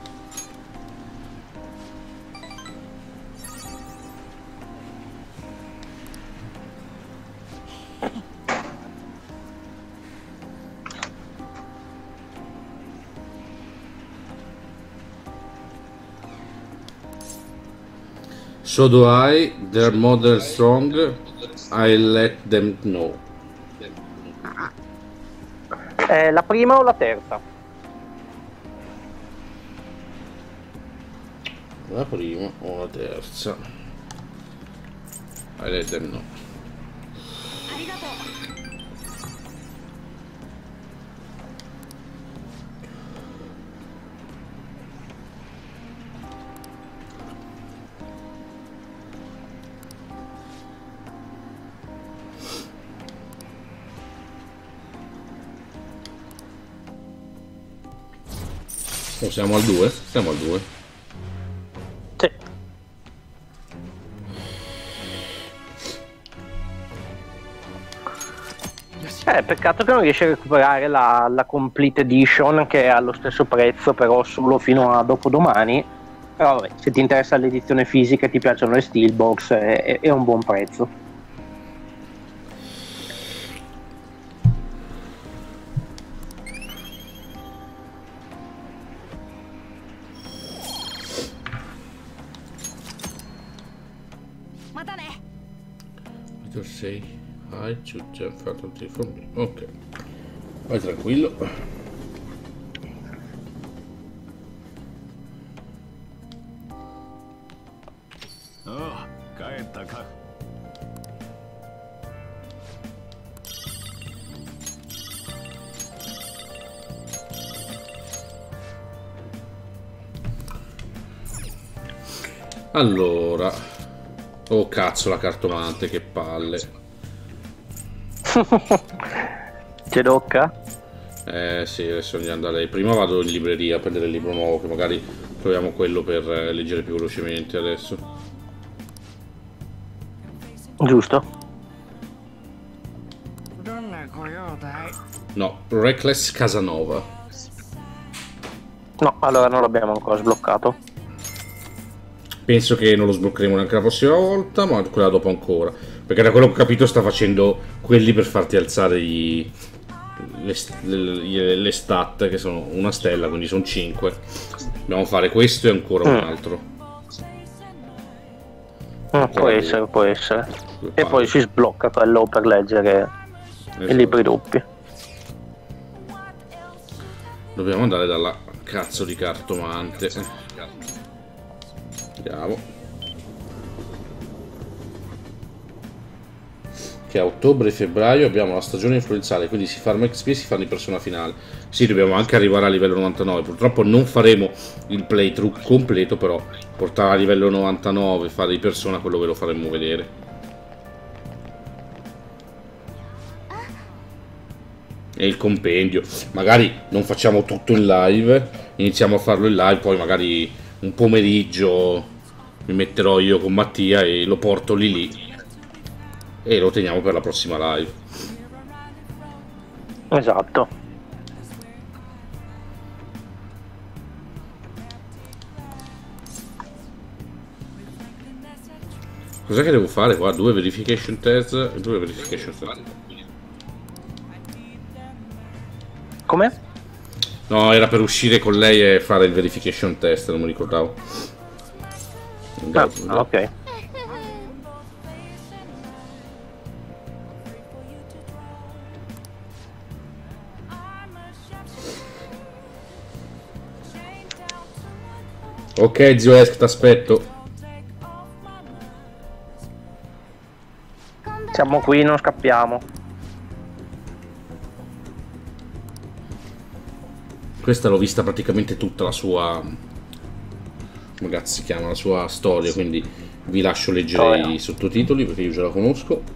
So do I. Their mother strong. I let them know. La prima o la terza? La prima o la terza? I let them know. Oh, siamo al 2? Siamo al 2. Sì. Peccato che non riesci a recuperare la Complete Edition, che è allo stesso prezzo, però solo fino a dopodomani. Però vabbè, se ti interessa l'edizione fisica e ti piacciono le Steelbox, è un buon prezzo. Peter say hi to Jeff faculty for me. Ok, vai tranquillo. Oh, caetta ka. Allora, oh cazzo, la cartomante, che palle. C'è tocca? Sì, adesso andiamo da lei. Prima vado in libreria a prendere il libro nuovo, che magari troviamo quello per leggere più velocemente adesso. Giusto. No, Reckless Casanova. No, allora non l'abbiamo ancora sbloccato. Penso che non lo sbloccheremo neanche la prossima volta, ma quella dopo ancora. Perché da quello che ho capito sta facendo quelli per farti alzare le stat, che sono una stella, quindi sono 5. Dobbiamo fare questo e ancora un altro. Può essere, può essere. E poi si sblocca quello per leggere i libri doppi. Dobbiamo andare dalla cazzo di cartomante. Andiamo. che a ottobre e febbraio abbiamo la stagione influenzale, quindi si farma XP e si fanno i persona finale. Sì, dobbiamo anche arrivare a livello 99. Purtroppo non faremo il playthrough completo, però portare a livello 99, fare i persona, quello ve lo faremo vedere. E il compendio, magari non facciamo tutto in live, iniziamo a farlo in live, poi magari un pomeriggio mi metterò io con Mattia e lo porto lì e lo teniamo per la prossima live. Esatto. Cos'è che devo fare qua? 2 verification test e 2 verification test. Come? No, era per uscire con lei e fare il verification test, non mi ricordavo. Ok. Ok, zio Esk, t'aspetto. Siamo qui, non scappiamo. Questa l'ho vista praticamente tutta la sua... come cazzo si chiama? La sua storia, quindi vi lascio leggere i sottotitoli perché io già la conosco.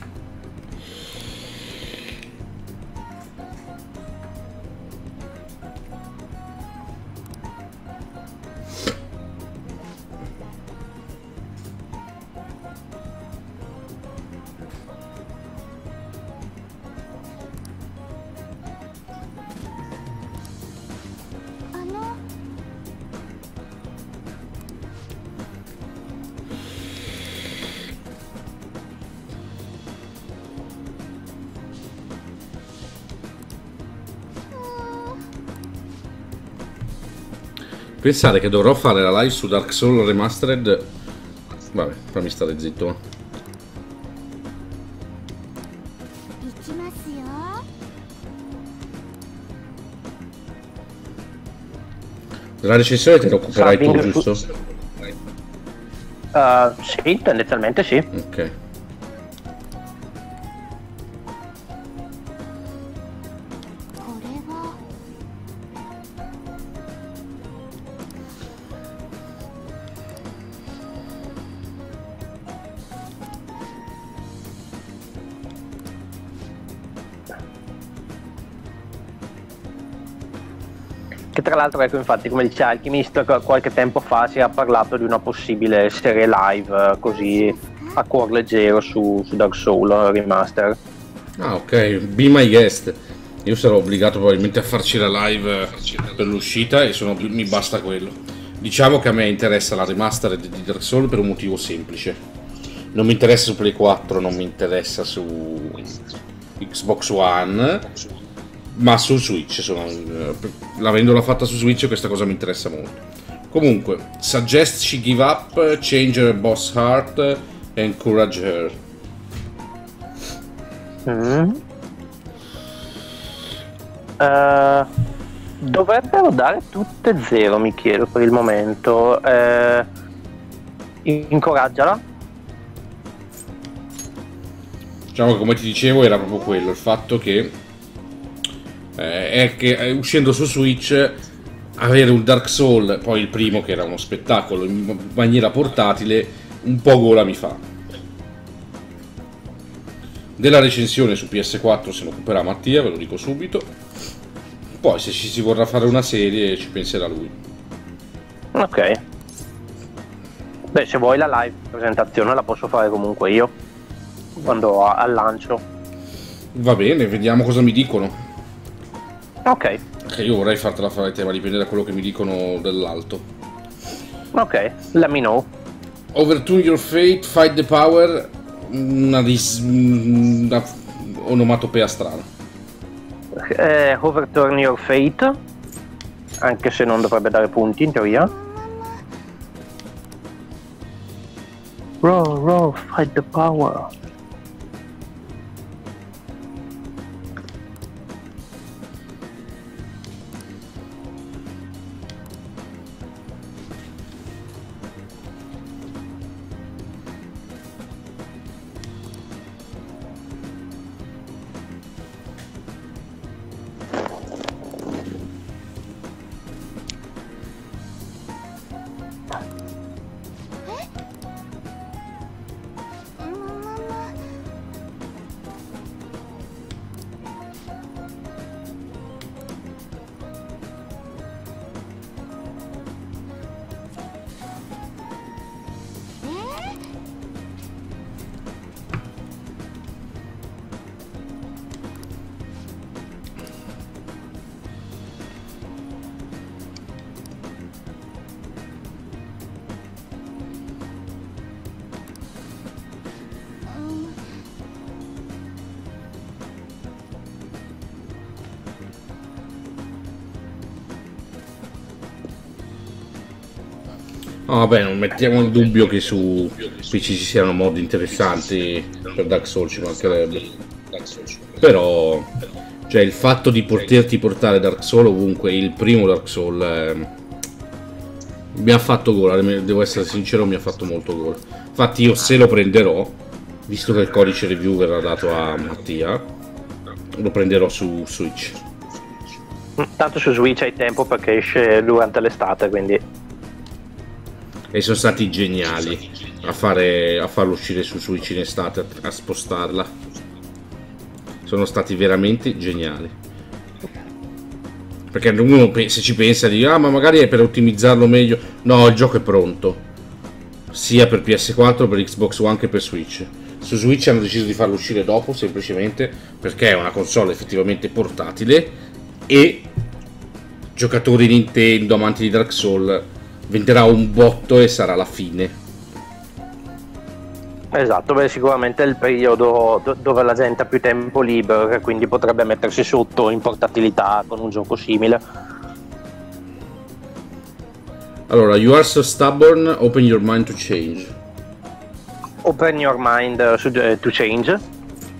Pensare che dovrò fare la live su Dark Souls Remastered. Vabbè, fammi stare zitto. La recensione te la occuperai tu, giusto? Sì, tendenzialmente sì. Ok. Che tra l'altro, ecco, infatti, come dice Alchemist, qualche tempo fa si era parlato di una possibile serie live così a cuor leggero su Dark Souls Remaster. Ah, ok, be my guest. Io sarò obbligato probabilmente a farci la live per l'uscita e mi basta quello. Diciamo che a me interessa la remaster di Dark Souls per un motivo semplice. Non mi interessa su Play 4, non mi interessa su Xbox One, ma su Switch. L'avendola fatta su Switch questa cosa mi interessa molto. Comunque, suggest she give up, change her boss heart, encourage her. Dovrebbero dare tutte 0, mi chiedo per il momento. Incoraggiala. Diciamo che, come ti dicevo, era proprio quello, il fatto che è che uscendo su Switch avere un Dark Souls, poi il primo che era uno spettacolo in maniera portatile, un po' gola mi fa. Della recensione su PS4 se ne occuperà Mattia, ve lo dico subito. Poi se ci si vorrà fare una serie ci penserà lui. Ok. Beh, se vuoi la live presentazione la posso fare comunque io quando al lancio. Va bene, vediamo cosa mi dicono. Ok. Che io vorrei fartela fare te, ma dipende da quello che mi dicono dall'alto. Ok, let me know. Overturn your fate, fight the power. Una onomatopea strana. Overturn your fate, anche se non dovrebbe dare punti in teoria. Row, fight the power. No, vabbè, non mettiamo in dubbio che su PC ci siano modi interessanti per Dark Souls, ci mancherebbe. Però, cioè, il fatto di poterti portare Dark Souls ovunque, il primo Dark Souls, mi ha fatto gola, devo essere sincero, mi ha fatto molto gola. Infatti io se lo prenderò, visto che il codice review verrà dato a Mattia, lo prenderò su Switch. Tanto su Switch hai tempo perché esce durante l'estate, quindi... E sono stati geniali a farlo uscire su Switch in estate, a spostarla. Sono stati veramente geniali. Perché uno se ci pensa di ma magari è per ottimizzarlo meglio. No, il gioco è pronto. Sia per PS4, per Xbox One che per Switch. Su Switch hanno deciso di farlo uscire dopo, semplicemente perché è una console effettivamente portatile e giocatori Nintendo, amanti di Dark Souls, venderà un botto e sarà la fine. Esatto, beh, sicuramente è il periodo dove la gente ha più tempo libero e quindi potrebbe mettersi sotto in portatilità con un gioco simile. Allora, you are so stubborn, open your mind to change. Open your mind to change.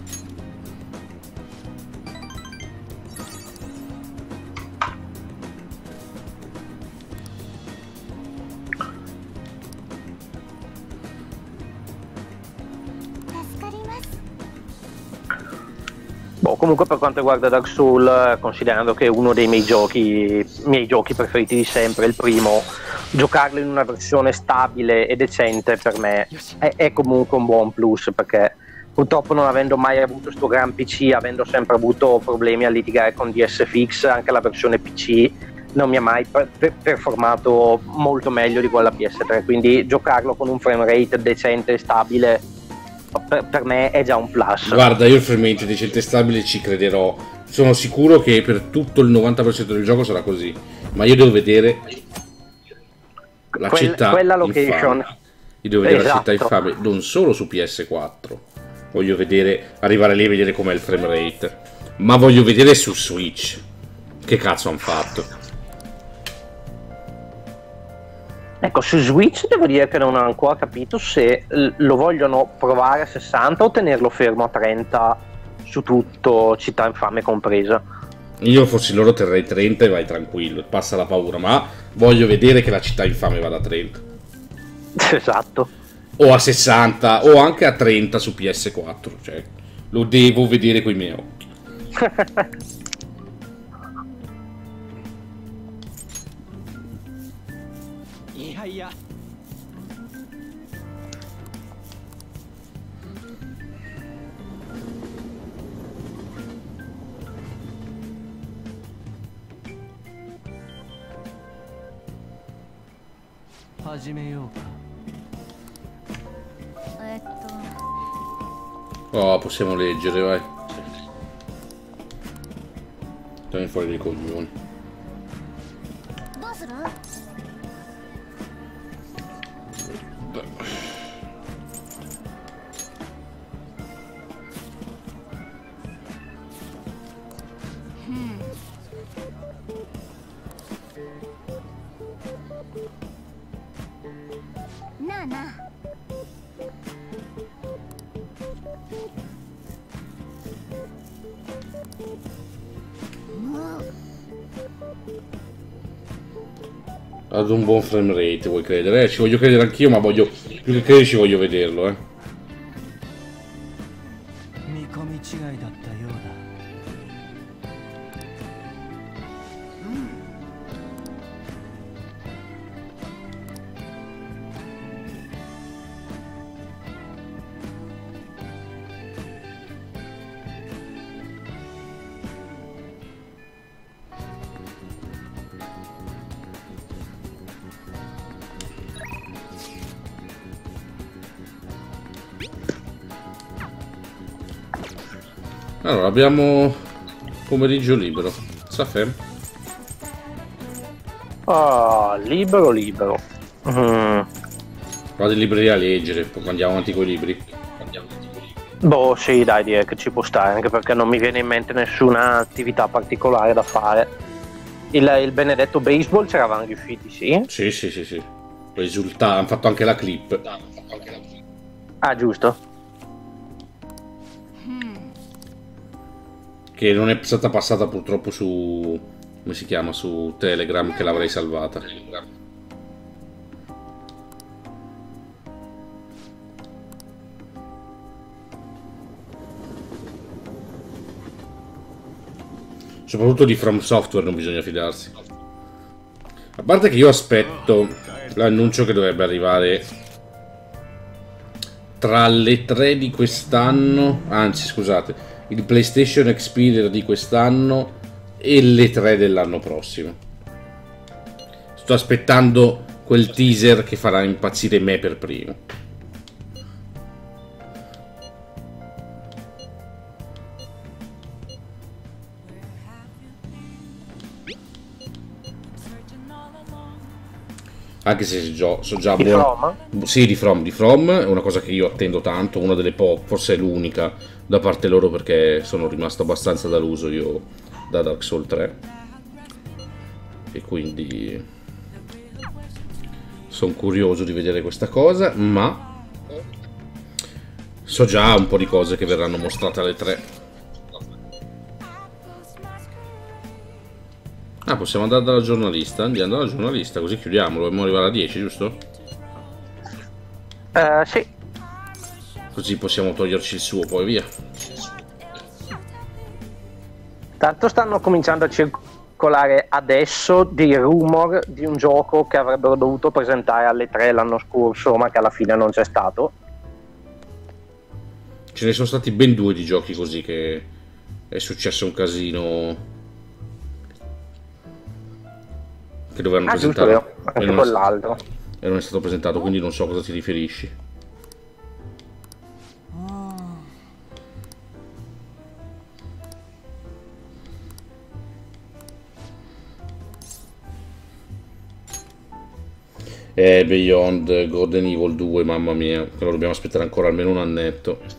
Boh, comunque per quanto riguarda Dark Souls, considerando che è uno dei miei giochi preferiti di sempre, il primo, giocarlo in una versione stabile e decente per me è comunque un buon plus, perché purtroppo non avendo mai avuto sto gran PC, avendo sempre avuto problemi a litigare con DSFX, anche la versione PC non mi ha mai performato molto meglio di quella PS3, quindi giocarlo con un frame rate decente e stabile per me è già un plus. Guarda, io il frame rate decente e stabile ci crederò. Sono sicuro che per tutto il 90% del gioco sarà così. Ma io devo vedere la città quella location. Infame. Io devo vedere la città Esatto. infame non solo su PS4. Voglio vedere, arrivare lì e vedere com'è il frame rate. Ma voglio vedere su Switch. Che cazzo hanno fatto? Ecco, su Switch devo dire che non ho ancora capito se lo vogliono provare a 60 o tenerlo fermo a 30 su tutto, città infame compresa. Io fossi loro terrei 30 e vai tranquillo, passa la paura, ma voglio vedere che la città infame vada a 30. Esatto. O a 60 o anche a 30 su PS4, cioè lo devo vedere coi miei occhi. Oh, possiamo leggere, vai. Tieni fuori dei coglioni. Ad un buon frame rate, vuoi credere? Ci voglio credere anch'io, ma voglio più che credere ci voglio vederlo, eh. Allora, abbiamo pomeriggio libero. Safem? Ah, libero. Vado in libreria a leggere, poi andiamo avanti con i libri. Boh, sì, dai, direi che ci può stare, anche perché non mi viene in mente nessuna attività particolare da fare. Il benedetto baseball c'eravamo riusciti, sì? Sì. hanno fatto anche la clip. Ah, giusto. Che non è stata passata purtroppo su... come si chiama? Su Telegram, che l'avrei salvata. Soprattutto di From Software non bisogna fidarsi. A parte che io aspetto l'annuncio che dovrebbe arrivare tra le 3 di quest'anno, anzi scusate, il PlayStation Experience di quest'anno e le 3 dell'anno prossimo. Sto aspettando quel teaser che farà impazzire me per primo. Anche se so già Di buono. From? Sì, di From è una cosa che io attendo tanto, una delle poche, forse è l'unica da parte loro, perché sono rimasto abbastanza deluso io da Dark Souls 3 e quindi sono curioso di vedere questa cosa, ma so già un po' di cose che verranno mostrate alle 3. Ah, possiamo andare dalla giornalista? Andiamo dalla giornalista, così chiudiamo. Dobbiamo arrivare a 10, giusto? Sì. Così possiamo toglierci il suo, poi via. Tanto stanno cominciando a circolare adesso dei rumor di un gioco che avrebbero dovuto presentare alle 3 l'anno scorso, ma che alla fine non c'è stato. Ce ne sono stati ben 2 di giochi così che è successo un casino. Che dovevano giusto, presentare. anche quell'altro. E non è stato presentato, quindi non so a cosa ti riferisci. Beyond Golden Evil 2, mamma mia, che lo dobbiamo aspettare ancora almeno un annetto.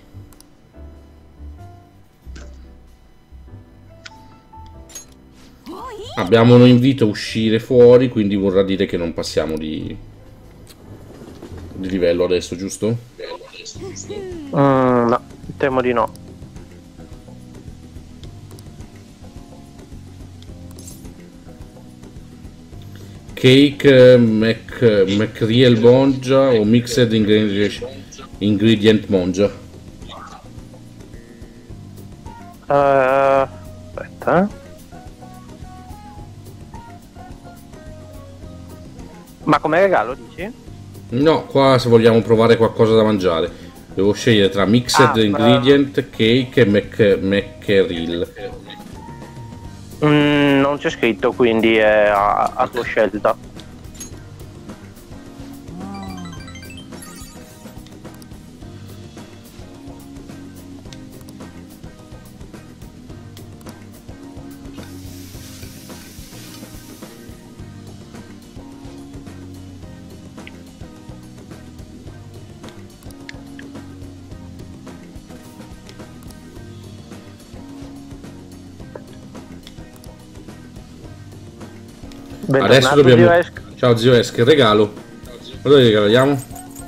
Abbiamo un invito a uscire fuori, quindi vorrà dire che non passiamo di livello adesso, giusto? No, temo di no. Cake McReal Monja o Mixed Ingredient Monja? Aspetta. Ma come regalo dici? No, qua se vogliamo provare qualcosa da mangiare devo scegliere tra Mixed Ingredient, Cake e McReal. Non c'è scritto, quindi è a tua scelta. Adesso dobbiamo... Ciao zio Esk, regalo. Cosa gli regaliamo?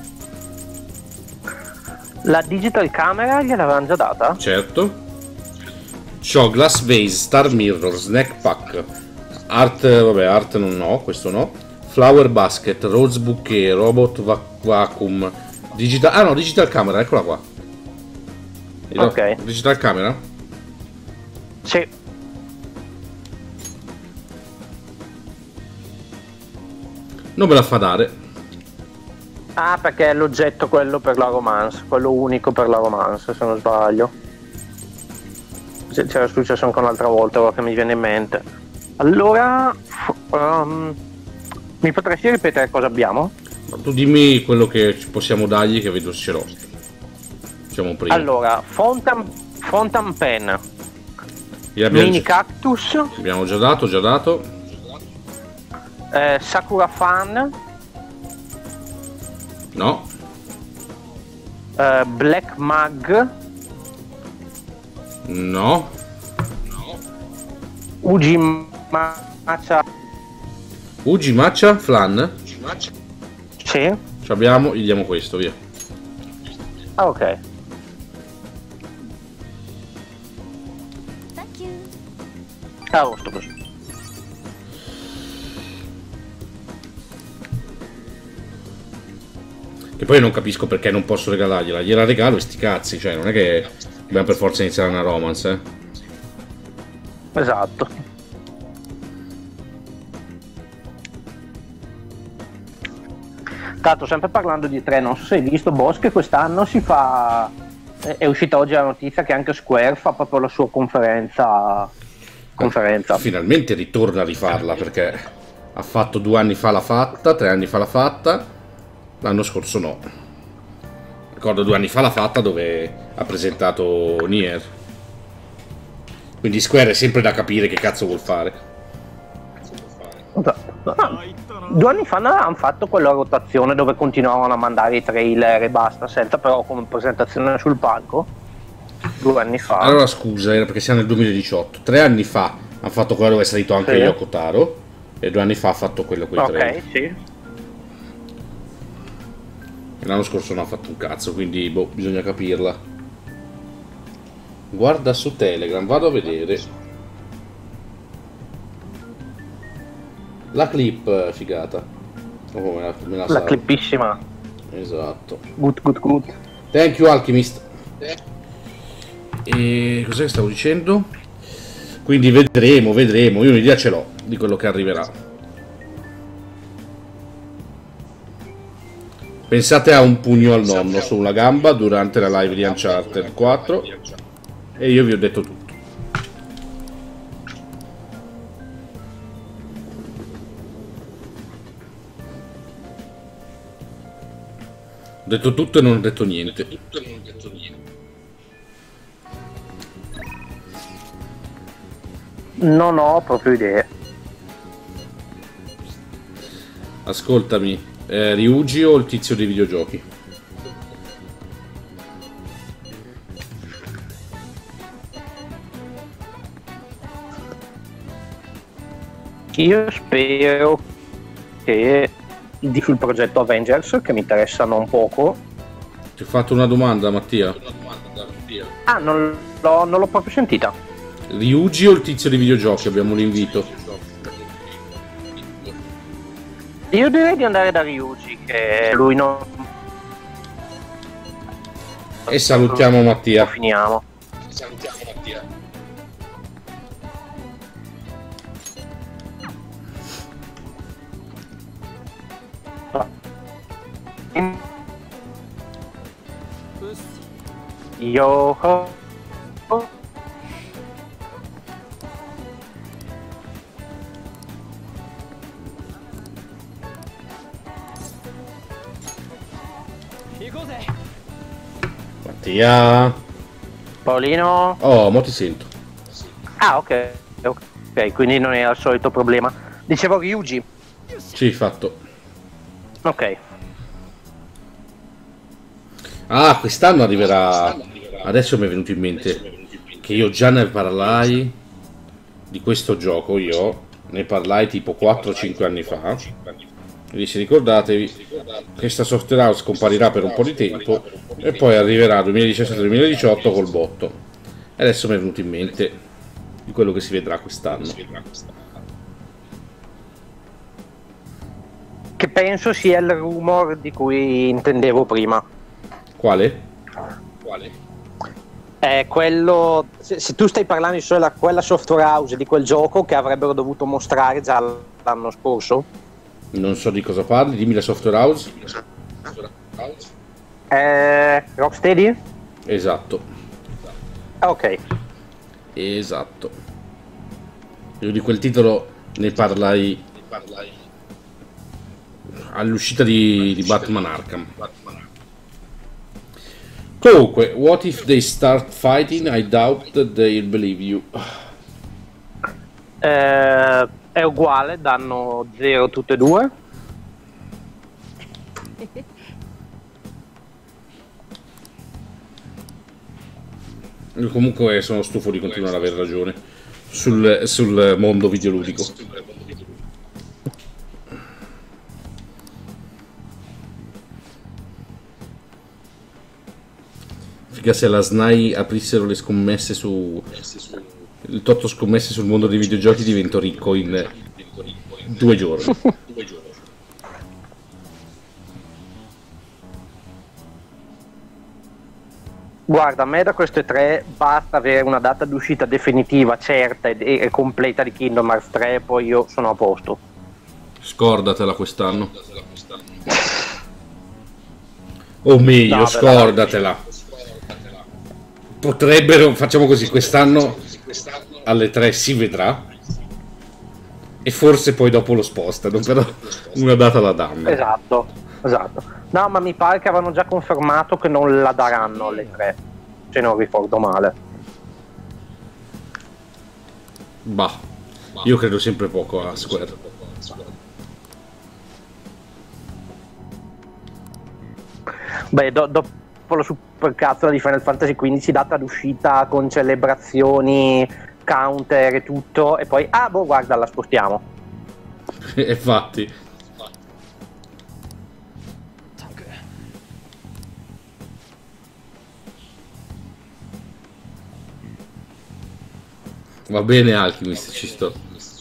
La digital camera gliel'avevano già data? Certo. C'ho Glass Vase, Star Mirror, Snack Pack, Art, vabbè, Art non ho, questo no. Flower Basket, Rose Bouquet, Robot Vacuum, Digital... Ah no, Digital Camera, eccola qua. Ok. Digital Camera? Sì. Non me la fa dare. Ah, perché è l'oggetto quello per la romance, quello unico per la romance, se non sbaglio. C'era successo anche un'altra volta, ora che mi viene in mente. Allora, mi potresti ripetere cosa abbiamo? Ma tu dimmi quello che possiamo dargli, che vedo se ce l'ho. Facciamo prima. Allora, Fountain Pen, Mini Cactus. Abbiamo già dato. Sakura Fan. No. Black Mag. No. Uji Matcha. Uji Matcha Flan. Sì? Ci abbiamo, gli diamo questo, via. Ah, ok. Thank you. Ah, sto così. Che poi non capisco perché non posso regalargliela. Gliela regalo e sti cazzi, cioè non è che dobbiamo per forza iniziare una romance, eh. Esatto. Tanto, sempre parlando di 3, non so se hai visto, Boss, che quest'anno si fa... È uscita oggi la notizia che anche Square fa proprio la sua conferenza. Finalmente ritorna a rifarla, perché ha fatto 2 anni fa l'ha fatta, 3 anni fa l'ha fatta, l'anno scorso no. Ricordo 2 anni fa l'ha fatta dove ha presentato Nier. Quindi Square è sempre da capire che cazzo vuol fare. No, 2 anni fa hanno fatto quella rotazione dove continuavano a mandare i trailer e basta, senza però come presentazione sul palco. 2 anni fa. Allora scusa, era perché siamo nel 2018. 3 anni fa hanno fatto quello dove è salito anche Sì. Yoko Taro. E 2 anni fa ha fatto quello con i trailer. Ok, sì. L'anno scorso non ha fatto un cazzo, quindi boh, bisogna capirla. Guarda su Telegram, vado a vedere. La clip, figata. Oh, me la La salvo. clippissima. Esatto. Good. Thank you Alchemist. E cos'è che stavo dicendo? Quindi vedremo. Io un'idea ce l'ho di quello che arriverà. Pensate a un pugno al nonno su una gamba durante la live di Uncharted 4. E io vi ho detto tutto. Ho detto tutto e non ho detto niente. Non ho proprio idee. Ascoltami, Ryuji o il tizio dei videogiochi? Io spero che sul progetto Avengers, che mi interessa non poco. Ti ho fatto una domanda, Mattia. Ah, non l'ho proprio sentita. Ryuji o il tizio dei videogiochi? Abbiamo un invito. Io direi di andare da Ryuji, che lui non... E salutiamo Mattia. Finiamo. Yo ho. Mattia. Paolino? Oh, mo ti sento. Ah, ok, quindi non era il solito problema. Dicevo Ryuji. Sì, fatto. Ok. Ah, quest'anno arriverà. Adesso mi è venuto in mente che io già ne parlai di questo gioco. Io ne parlai tipo 4-5 anni fa. Quindi se ricordatevi, questa software house comparirà per un po' di tempo e poi arriverà 2017-2018 col botto. E adesso mi è venuto in mente di quello che si vedrà quest'anno. Che penso sia il rumor di cui intendevo prima. Quale? È quello. Se tu stai parlando solo di quella software house di quel gioco che avrebbero dovuto mostrare già l'anno scorso. Non so di cosa parli, dimmi la software house. Rocksteady? Esatto. Ok. Esatto. Io di quel titolo ne parlai all'uscita di Batman Arkham. Comunque, what if they start fighting? I doubt that they'll believe you. È uguale, danno 0 tutte e due. Io comunque sono stufo di continuare ad aver ragione sul mondo videoludico. mica se la SNAI aprissero le scommesse su... il totto scommesse sul mondo dei videogiochi divento ricco in 2 giorni. Guarda, a me da queste 3 basta avere una data d'uscita definitiva, certa e completa di Kingdom Hearts 3, poi io sono a posto. Scordatela quest'anno. O meglio, No, scordatela. Potrebbero, facciamo così, quest'anno alle 3 si vedrà. E forse poi dopo lo spostano, però una data la danno. Esatto, esatto. No, ma mi pare che avevano già confermato che non la daranno alle 3, se non ricordo male. Bah, io credo sempre poco a Square. Beh, dopo la supercazzola di Final Fantasy XV, data d'uscita con celebrazioni, counter e tutto, e poi, ah boh, guarda, la spostiamo. Infatti. Va bene Alchemist, ci sto.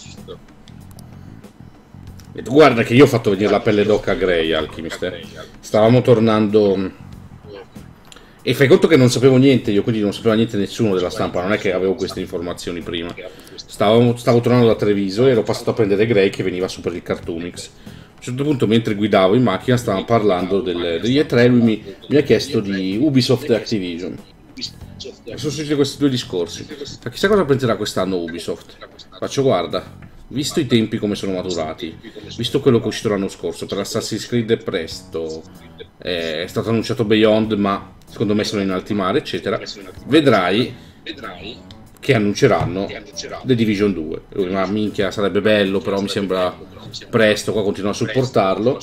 E tu guarda che io ho fatto venire la pelle d'oca a Grey, Alchemist. Stavamo tornando... E fai conto che non sapevo niente, io quindi non sapeva niente nessuno della stampa, non è che avevo queste informazioni prima. Stavo tornando da Treviso e ero passato a prendere Grey che veniva su per il Cartoonix. A un certo punto, mentre guidavo in macchina, stavamo parlando degli E3 lui mi ha chiesto di Ubisoft e Activision. Sono successi questi 2 discorsi. Ma chissà cosa penserà quest'anno Ubisoft. Faccio, guarda, visto i tempi come sono maturati, visto quello che è uscito l'anno scorso per Assassin's Creed è presto, è stato annunciato Beyond ma secondo me sono in alti mare eccetera, vedrai che annunceranno The Division 2. Ma minchia, sarebbe bello, però mi sembra presto, qua continuo a supportarlo.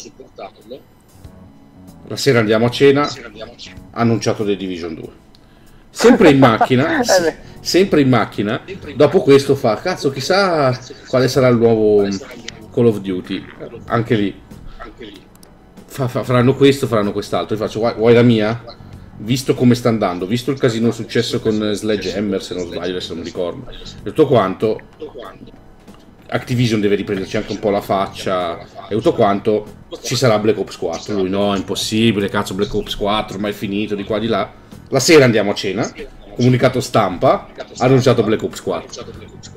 La sera andiamo a cena, ha annunciato The Division 2. Sempre in macchina, dopo questo fa, cazzo, chissà quale sarà il nuovo Call of Duty, anche lì. Faranno questo, faranno quest'altro. Io faccio, vuoi la mia? Visto come sta andando, visto il casino successo con Sledgehammer, se non sbaglio, adesso non mi ricordo, tutto quanto, Activision deve riprenderci anche un po' la faccia e tutto quanto, ci sarà Black Ops 4. Lui, no, è impossibile, cazzo, Black Ops 4, ma è finito, di qua di là. La sera andiamo a cena, comunicato stampa, ha annunciato Black Ops 4.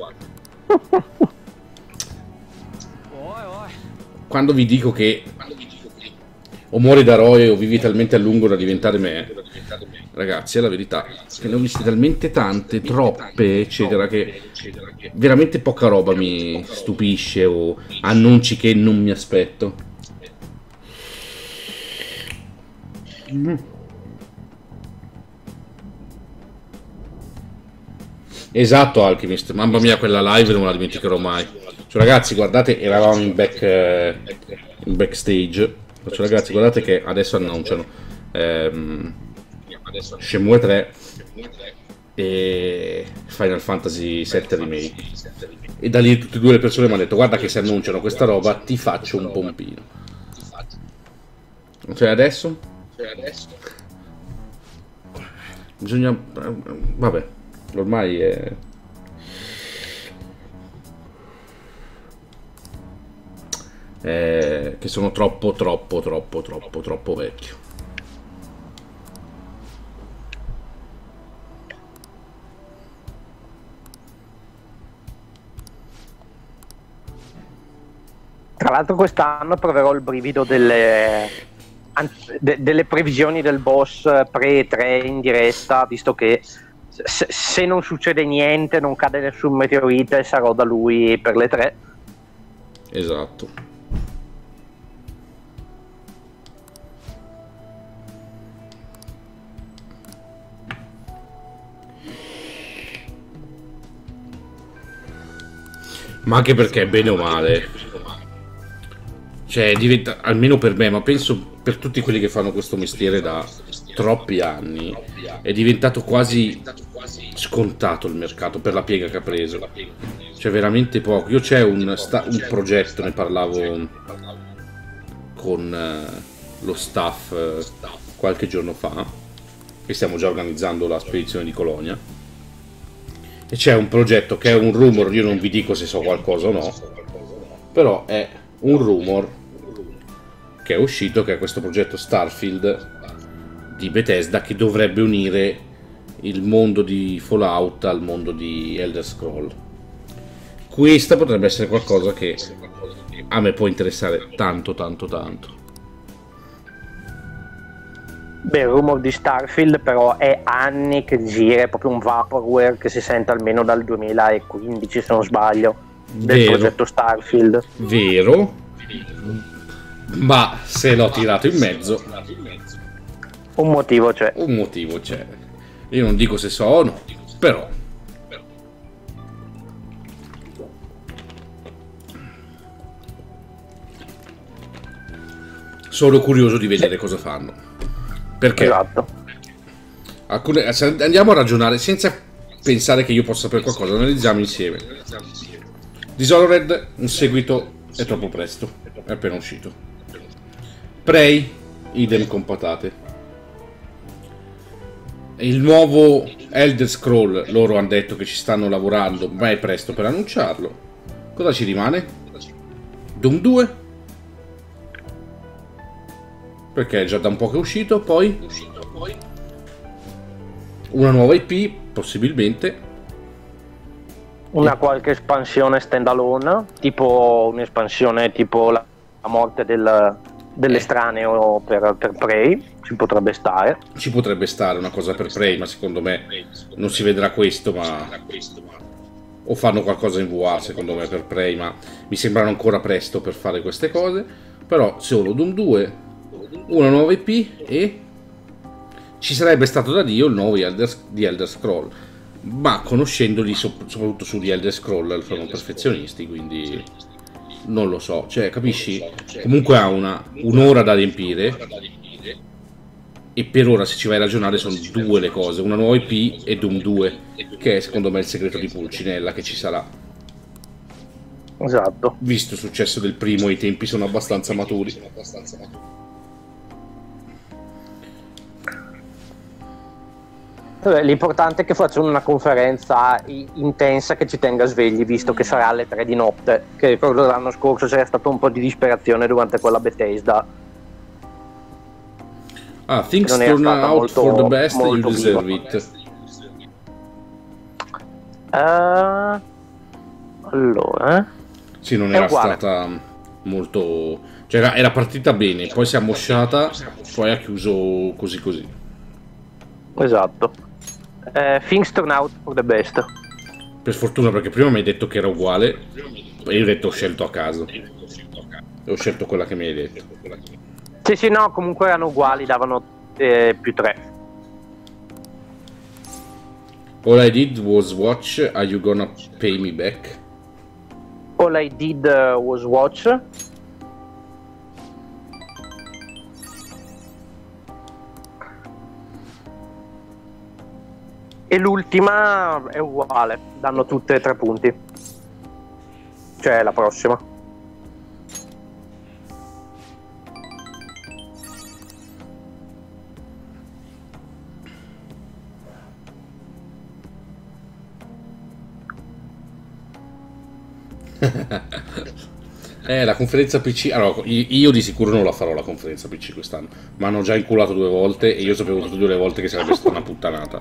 Quando vi dico che o muori da eroe o vivi talmente a lungo da diventare me, ragazzi, è la verità, che ne ho viste talmente tante, troppe, eccetera, che veramente poca roba mi stupisce o annunci che non mi aspetto. Esatto, Alchemist, mamma mia, quella live non me la dimenticherò mai. Cioè, ragazzi, guardate, eravamo in backstage. Cioè, ragazzi, guardate che adesso annunciano Shenmue 3 e Final Fantasy VII Remake. E da lì tutte e 2 le persone mi hanno detto, guarda che se annunciano questa roba ti faccio un pompino. Cioè adesso? Bisogna... vabbè, ormai è... che sono troppo vecchio. Tra l'altro quest'anno proverò il brivido delle previsioni del boss pre-3 in diretta, visto che se non succede niente, non cade nessun meteorite, sarò da lui per le 3. Esatto. Ma anche perché bene o male, cioè diventa, almeno per me, ma penso per tutti quelli che fanno questo mestiere da troppi anni, è diventato quasi scontato il mercato per la piega che ha preso. Cioè veramente poco. Io c'è un progetto, ne parlavo con lo staff qualche giorno fa, che stiamo già organizzando la spedizione di Colonia, e c'è un progetto che è un rumor, io non vi dico se so qualcosa o no, però è un rumor che è uscito, che è questo progetto Starfield di Bethesda, che dovrebbe unire il mondo di Fallout al mondo di Elder Scroll. Questa potrebbe essere qualcosa che a me può interessare tanto. Beh, il rumor di Starfield però è anni che gira, è proprio un vaporware che si sente almeno dal 2015 se non sbaglio, del progetto Starfield. Vero, ma se l'ho tirato in mezzo, un motivo c'è. Un motivo c'è. Io non dico se so o no, però sono curioso di vedere cosa fanno. Perché Esatto. andiamo a ragionare senza pensare che io possa sapere qualcosa, analizziamo insieme. Dishonored, un seguito è troppo presto, è appena uscito. Prey, idem con patate. Il nuovo Elder Scroll, loro hanno detto che ci stanno lavorando, ma è presto per annunciarlo. Cosa ci rimane? Doom 2? Perché è già da un po' che è uscito. Poi una nuova IP, possibilmente. Una qualche espansione standalone, tipo un'espansione tipo la morte dell'estraneo per Prey, ci potrebbe stare. Ci potrebbe stare una cosa per Prey, ma secondo me non si vedrà questo, ma o fanno qualcosa in VR secondo me per Prey, ma mi sembrano ancora presto per fare queste cose. Però solo Doom 2, una nuova IP, e ci sarebbe stato da Dio il nuovo di Elder Scroll, ma conoscendoli soprattutto sugli Elder Scroll sono perfezionisti, quindi non lo so, cioè capisci? Comunque ha un'ora da riempire, e per ora se ci vai a ragionare sono due le cose, una nuova IP e Doom 2, che è secondo me il segreto di Pulcinella che ci sarà. Esatto. Visto il successo del primo, i tempi sono abbastanza maturi. L'importante è che facciano una conferenza intensa che ci tenga svegli, visto che sarà alle 3 di notte, che ricordo l'anno scorso c'era stato un po' di disperazione durante quella Bethesda. Things turn out for the best, you deserve it. Allora, sì, non era stata molto, cioè era partita bene, poi si è ammosciata, poi ha chiuso così. Esatto. Things turn out for the best. Per fortuna, perché prima mi hai detto che era uguale e io ho detto ho scelto a caso e ho scelto quella che mi hai detto. Sì, no, comunque erano uguali, davano più 3. All I did was watch, are you gonna pay me back? All I did was watch. E l'ultima è uguale, danno tutte e 3 punti. Cioè la prossima. La conferenza PC, allora io di sicuro non la farò la conferenza PC quest'anno, ma hanno già inculato 2 volte e io sapevo tutte e 2 le volte che sarebbe stata una puttanata.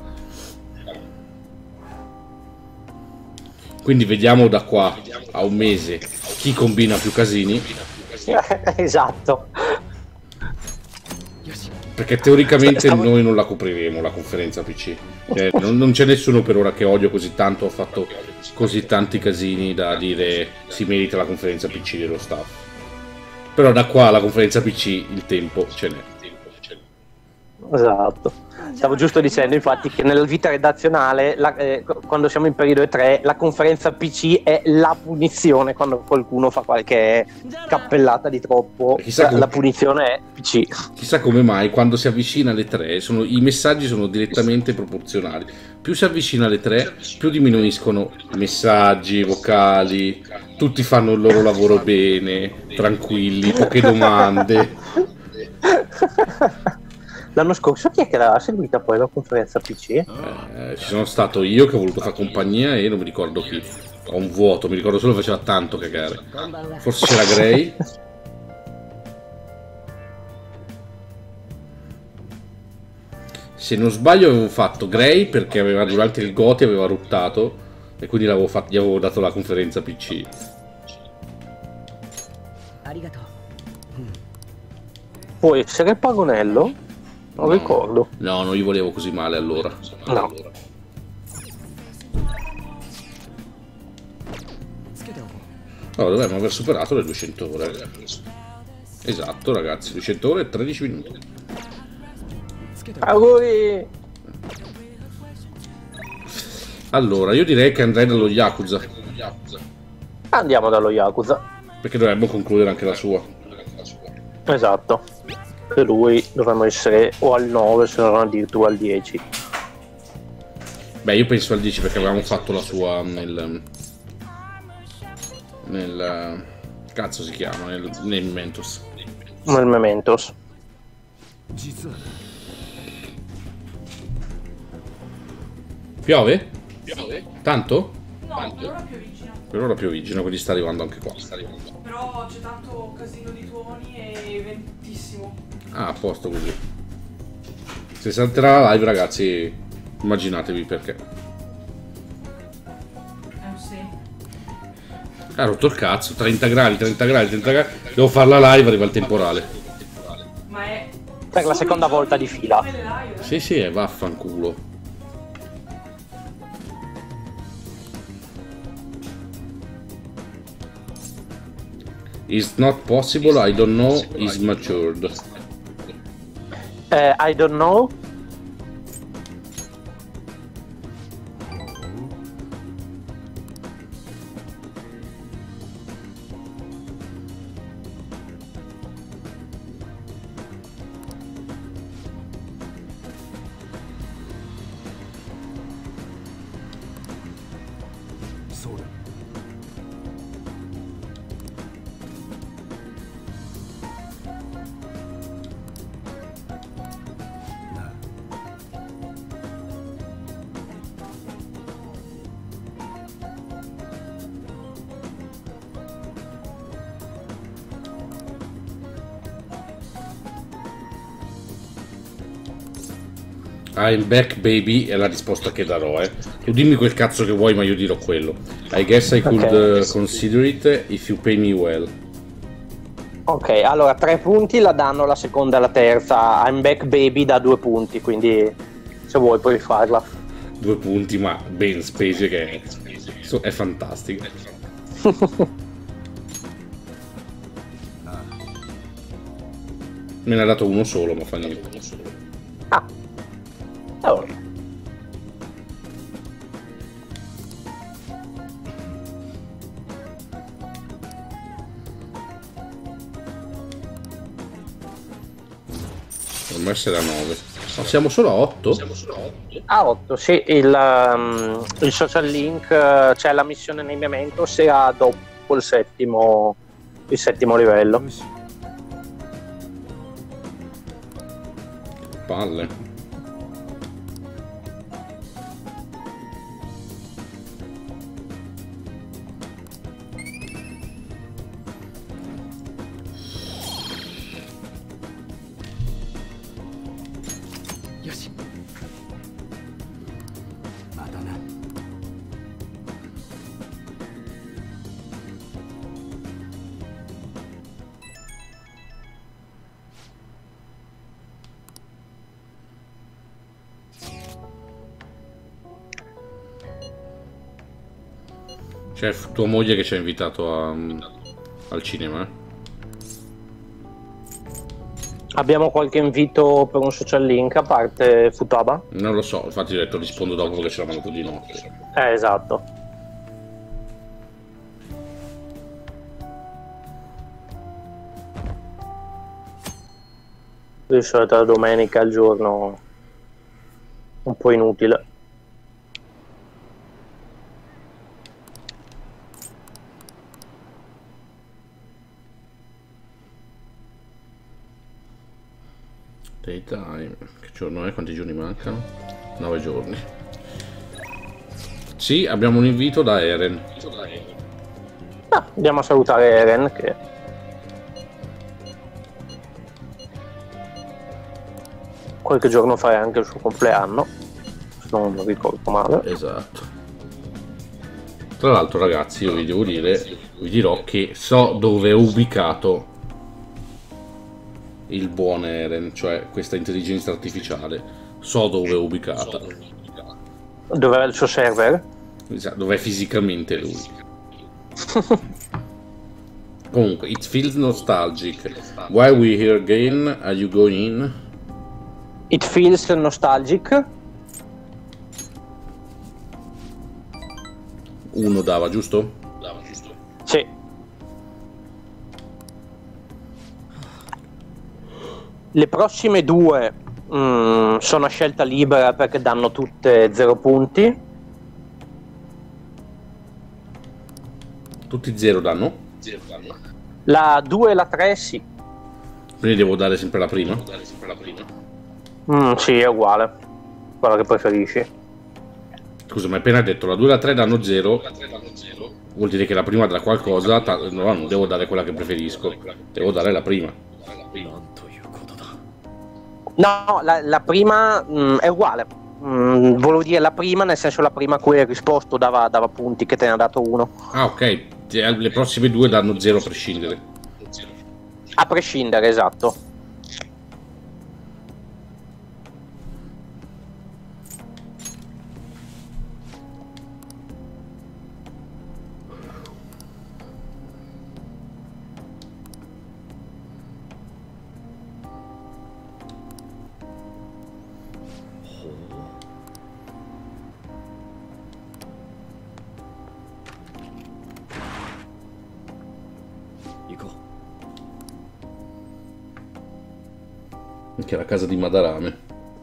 Quindi vediamo da qua a un mese chi combina più casini. Esatto. Perché teoricamente noi non la copriremo la conferenza PC. Non c'è nessuno per ora che odio così tanto, ha fatto così tanti casini da dire si merita la conferenza PC dello staff. Però da qua alla conferenza PC il tempo ce n'è. Esatto. Stavo giusto dicendo infatti che nella vita redazionale quando siamo in periodo E3 la conferenza PC è la punizione quando qualcuno fa qualche cappellata di troppo. La punizione è PC. Chissà come mai quando si avvicina alle 3 i messaggi sono direttamente proporzionali. Più si avvicina alle 3 più diminuiscono messaggi, vocali, tutti fanno il loro lavoro bene, tranquilli, poche domande. L'anno scorso chi è che l'ha seguita poi la conferenza PC? Ci sono stato io che ho voluto fare compagnia e non mi ricordo chi. Ho un vuoto, mi ricordo solo che faceva tanto cagare. Forse c'era Gray. Se non sbaglio avevo fatto Gray perché aveva durante il Goti aveva ruttato e quindi gli avevo dato la conferenza PC. Può essere Pagonello? Non ricordo. No, non gli volevo così male allora. No. No, dovremmo aver superato le 200 ore. Esatto, ragazzi, 200 ore e 13 minuti. Auguri! Allora, io direi che andrei dallo Yakuza. Andiamo dallo Yakuza. Perché dovremmo concludere anche la sua. Esatto. Per lui dovremmo essere o al 9 se non addirittura al 10. Beh, io penso al 10 perché avevamo fatto la sua nel cazzo si chiama? Nel Mementos. Nel Mementos. Piove? Tanto? No, per ora piovigina. Per ora piovigina, quindi sta arrivando anche qua. Però c'è tanto casino di tuoni e ventissimo. Ah, a posto così. Se salterà la live, ragazzi, immaginatevi perché. Sì. Ha rotto il cazzo, 30 gradi, 30 gradi, 30 gradi. Devo fare la live, arriva il temporale. Ma è... Per la seconda volta di fila. Sì, vaffanculo. It's not possible, I don't know, is matured. I don't know. I'm back baby è la risposta che darò, Tu dimmi quel cazzo che vuoi ma io dirò quello. I guess I could consider it if you pay me well. Ok, allora 3 punti la danno la seconda e la terza. I'm back baby da 2 punti, quindi se vuoi puoi farla. 2 punti, ma ben specie che è fantastica. Me ne ha dato uno solo, ma fa niente. Ah, allora. Dovremmo essere a 9. Ma siamo solo a 8? A 8, sì, il social link, cioè la missione nei Mementos era dopo il settimo livello. Palle. C'è tua moglie che ci ha invitato al cinema, Abbiamo qualche invito per un social link a parte Futaba? Non lo so, infatti ho detto rispondo dopo perché ce l'ha mandato di notte. Esatto. Di solito la domenica è il giorno un po' inutile. Daytime. Che giorno è? Quanti giorni mancano? 9 giorni. Sì, abbiamo un invito da Eren. Andiamo a salutare Eren che qualche giorno fa è anche il suo compleanno, se non ricordo male. Esatto. Tra l'altro ragazzi, io vi devo dire, vi dirò che so dove è ubicato il buon Eren, cioè questa intelligenza artificiale. So dove è ubicata. Dov'è il suo server? Dov'è fisicamente lui. Comunque, it feels nostalgic. Why we here again? Are you going in? It feels nostalgic. Uno dava, giusto? Sì. Le prossime due sono a scelta libera perché danno tutte 0 punti. Tutti 0 danno? La 2 e la 3 sì. Quindi devo dare sempre la prima? Sì, è uguale. Quella che preferisci. Scusa, ma appena detto la 2 e la 3 danno 0. Vuol dire che la prima dà qualcosa. No, non devo dare quella che preferisco. Devo dare la prima. No, la prima è uguale. Volevo dire la prima, nel senso la prima a cui hai risposto dava punti, che te ne ha dato 1. Ah, ok. Le prossime due danno 0 a prescindere. A prescindere, esatto. Anche la casa di Madarame.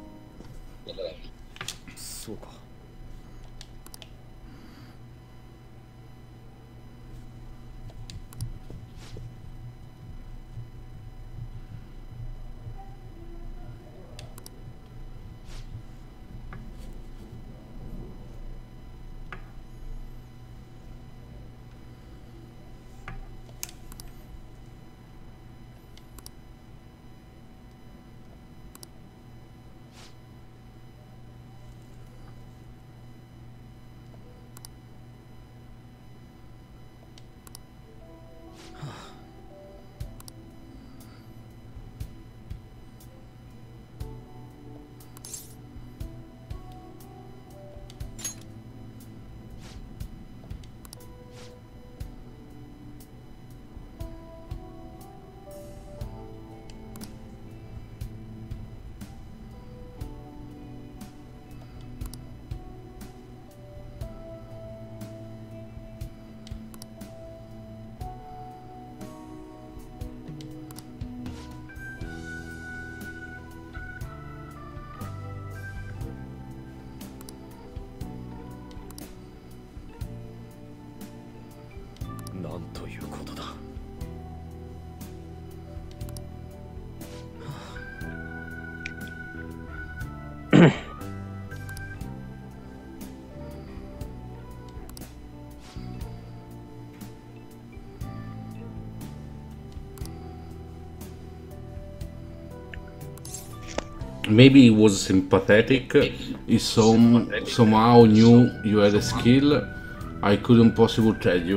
Maybe he was sympathetic. He somehow knew you had a skill. I couldn't possibly tell you.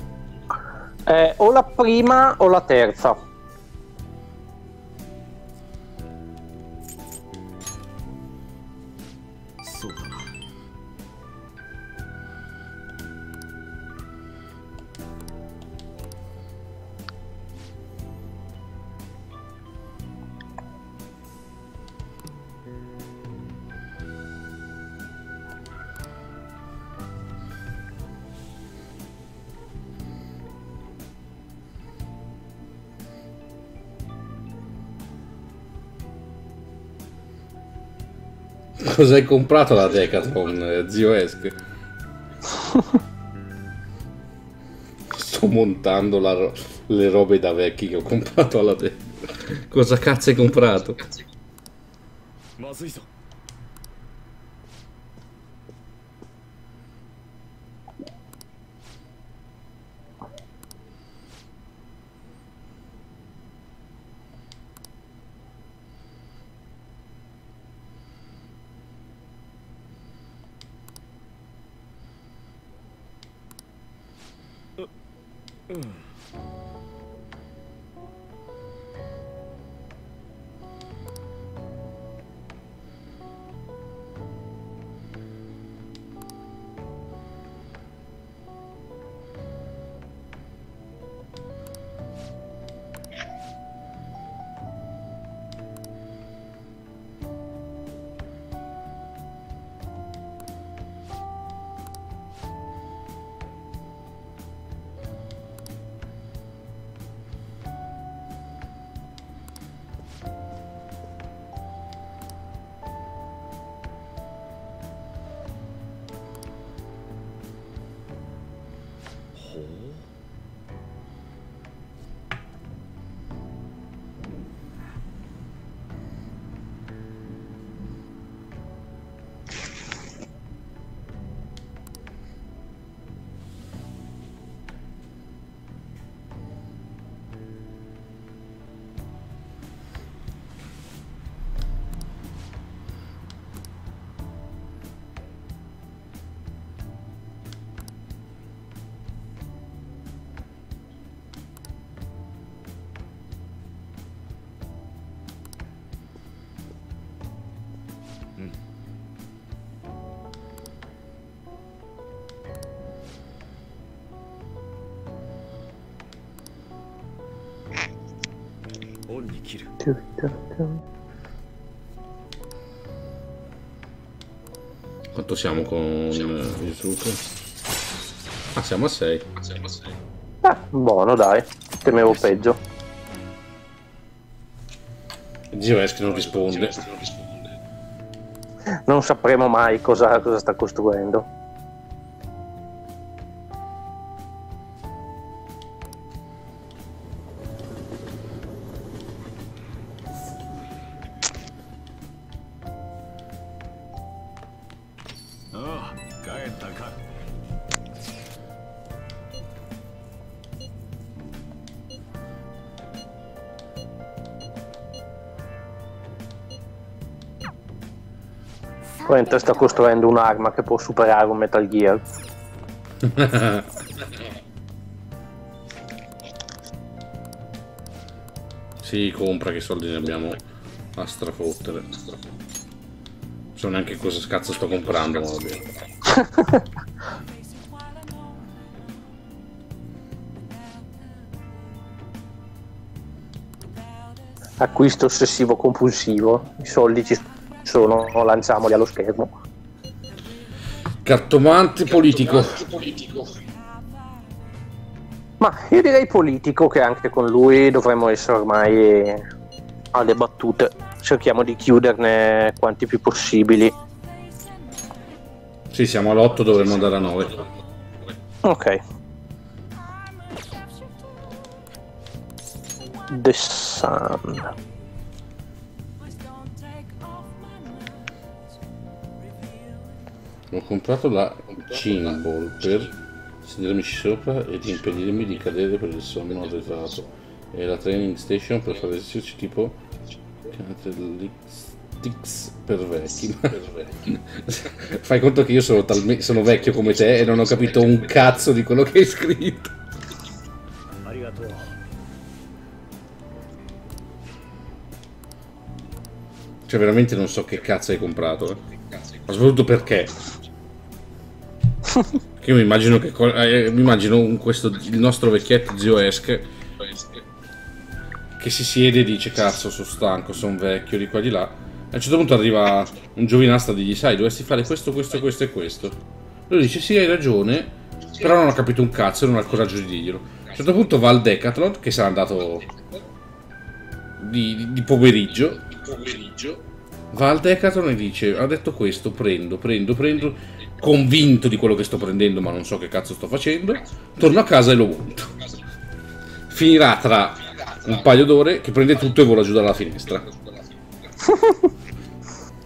O la prima o la terza. Cosa hai comprato alla Decathlon, zio Esk? Sto montando le robe da vecchi che ho comprato alla Decathlon. Cosa cazzo hai comprato? まずいぞ。オンに切る。 Quanto siamo con Yusuke? Ah, siamo a 6. Buono, dai. Temevo peggio. Geoesc non risponde. Non sapremo mai cosa sta costruendo. Probabilmente sta costruendo un'arma che può superare un Metal Gear. Sì, compra, che soldi ne abbiamo a strafottere. Non so neanche cosa cazzo sto comprando, ma va bene. Acquisto ossessivo compulsivo. I soldi ci sono, lanciamoli allo schermo. Cartomante politico. Ma io direi politico, che anche con lui dovremmo essere ormai alle battute. Cerchiamo di chiuderne quanti più possibili. Sì, siamo all'8, dovremmo andare a 9. Ok. The Sun. Ho comprato la Chimball per sedermici sopra ed impedirmi di cadere per il sonno arretrato, e la training station per fare esercizi tipo Calisthenics per vecchi. Fai conto che io sono vecchio come te e non ho capito un cazzo di quello che hai scritto. Cioè veramente non so che cazzo hai comprato, ma soprattutto perché. Io mi immagino che mi immagino il nostro vecchietto zio Esk che si siede e dice: cazzo, sono stanco, sono vecchio, di qua di là. A un certo punto arriva un giovinastro e gli dice: sai, dovresti fare questo, questo, questo e questo. Lui dice: sì, hai ragione, però non ho capito un cazzo e non ha il coraggio di dirglielo. A un certo punto va al Decathlon, che sarà andato di pomeriggio, va al Decathlon e dice: ha detto questo, prendo, convinto di quello che sto prendendo ma non so che cazzo sto facendo, torno a casa e lo monto. Finirà tra un paio d'ore che prende tutto e vola giù dalla finestra.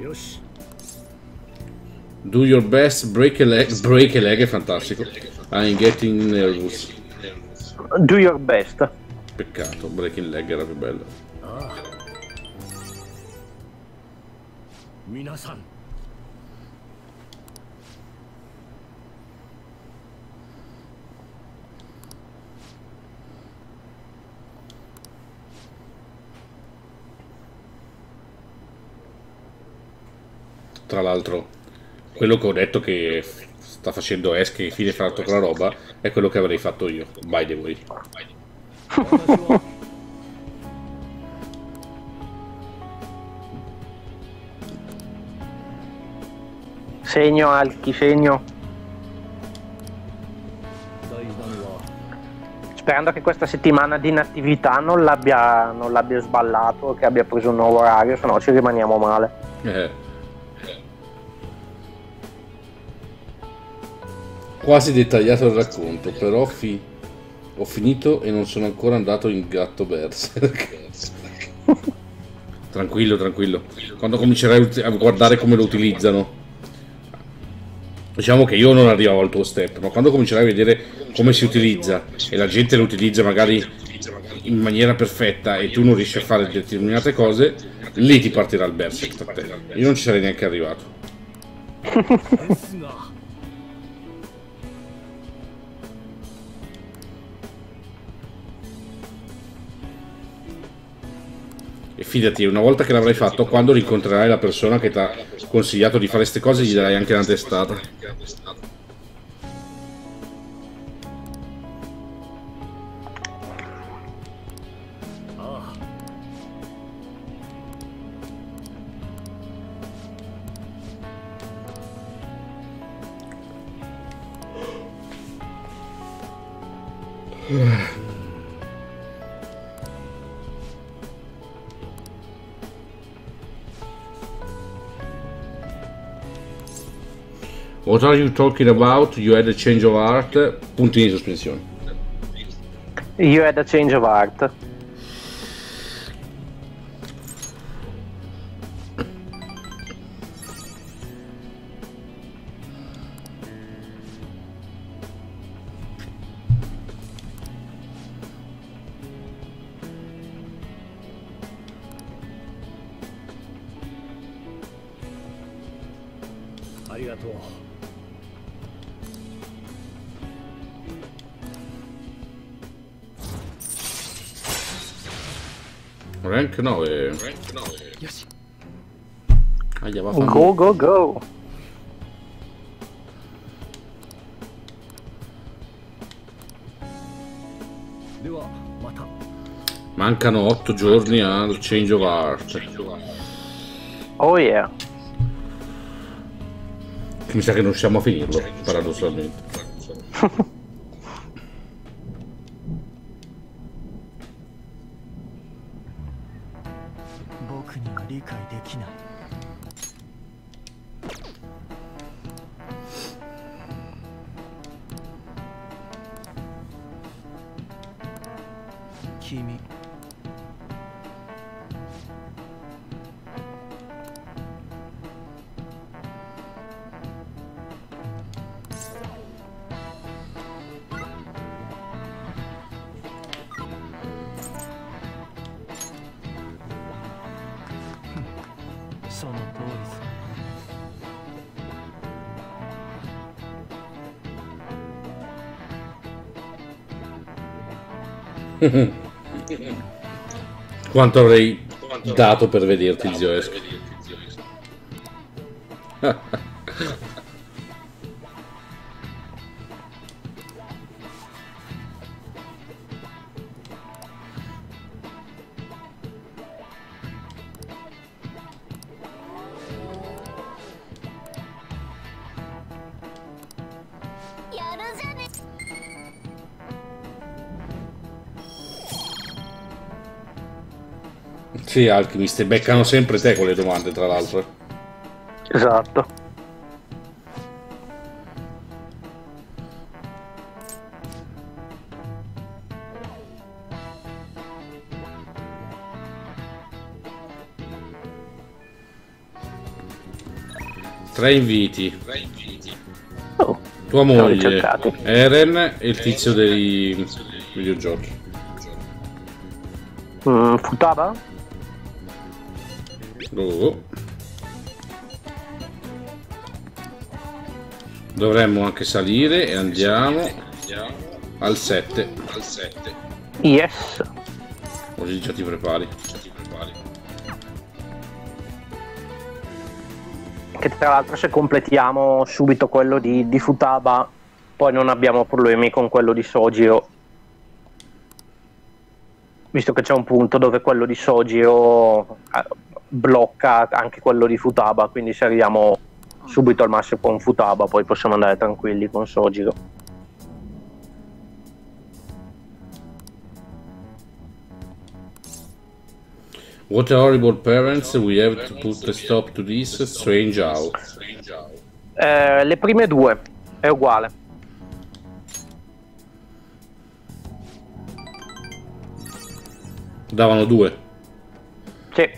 よし Do your best, break a leg è fantastico. I'm getting nervous. Do your best. Peccato, breaking leg era più bello. ああ皆さん Tra l'altro, quello che ho detto che sta facendo Ash, che fine fa quella roba, è quello che avrei fatto io, by the way. 私は Segno, Alchi, segno. 財団は Sperando che questa settimana di inattività non l'abbia sballato, che abbia preso un nuovo orario, se no ci rimaniamo male. Quasi dettagliato il racconto, però ho finito e non sono ancora andato in gatto berserk. Tranquillo, tranquillo. Quando comincerai a guardare come lo utilizzano, diciamo che io non arrivavo al tuo step, ma quando comincerai a vedere come si utilizza e la gente lo utilizza magari in maniera perfetta e tu non riesci a fare determinate cose, lì ti partirà il berserk tra te. Io non ci sarei neanche arrivato. ですが E fidati, una volta che l'avrai fatto, quando rincontrerai la persona che ti ha consigliato di fare queste cose, gli darai anche una testata. ああ What are you talking about? You had a change of heart? Punti di sospensione. You had a change of heart. Arigato. Rank 9. Yoshi. Ahia, va Go, go, go. Dewa, mata. Mancano 8 giorni al change of heart. Oh yeah. Mi sa che non riusciamo a finirlo, paradossalmente. 僕には理解できない。君。その通りさ。 Quanto avrei dato per vederti, zio Esco? Sì, Alchemist, e beccano sempre te con le domande, tra l'altro. Esatto. 3 inviti. Oh, Tua sono moglie, ricercati. Eren e il tizio dei videogiochi. Futaba? Oh. Dovremmo anche salire e andiamo al 7. Yes. Così già ti prepari. Che tra l'altro se completiamo subito quello di Futaba, poi non abbiamo problemi con quello di Sojiro. Visto che c'è un punto dove quello di Sojiro blocca anche quello di Futaba, quindi se arriviamo subito al massimo con Futaba, poi possiamo andare tranquilli con Sojiro. What horrible parents, we have to put a stop to this strange house. Le prime due è uguale. Davano 2. Sì.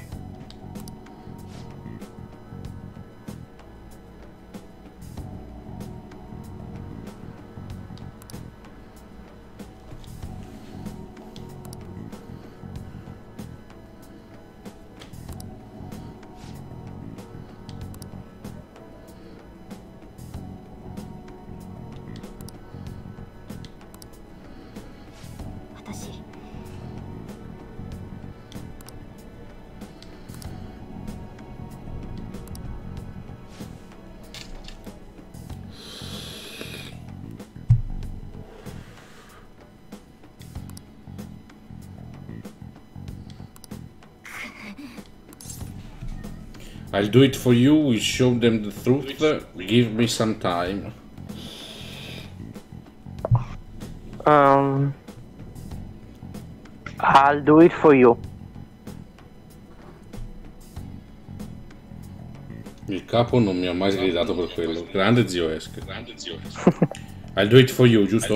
I'll do it for you, we'll show them the truth, give me some time. I'll do it for you. Il capo non mi ha mai sgridato per quello. Grande zio Esk. I'll do it for you, giusto?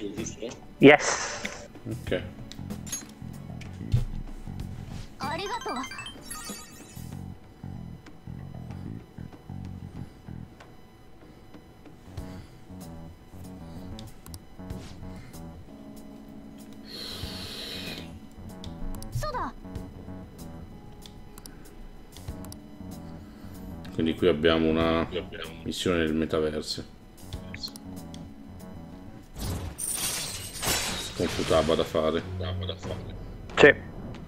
Yes. Ok. Quindi qui abbiamo una missione nel metaverso. Con Futaba da fare. Sì.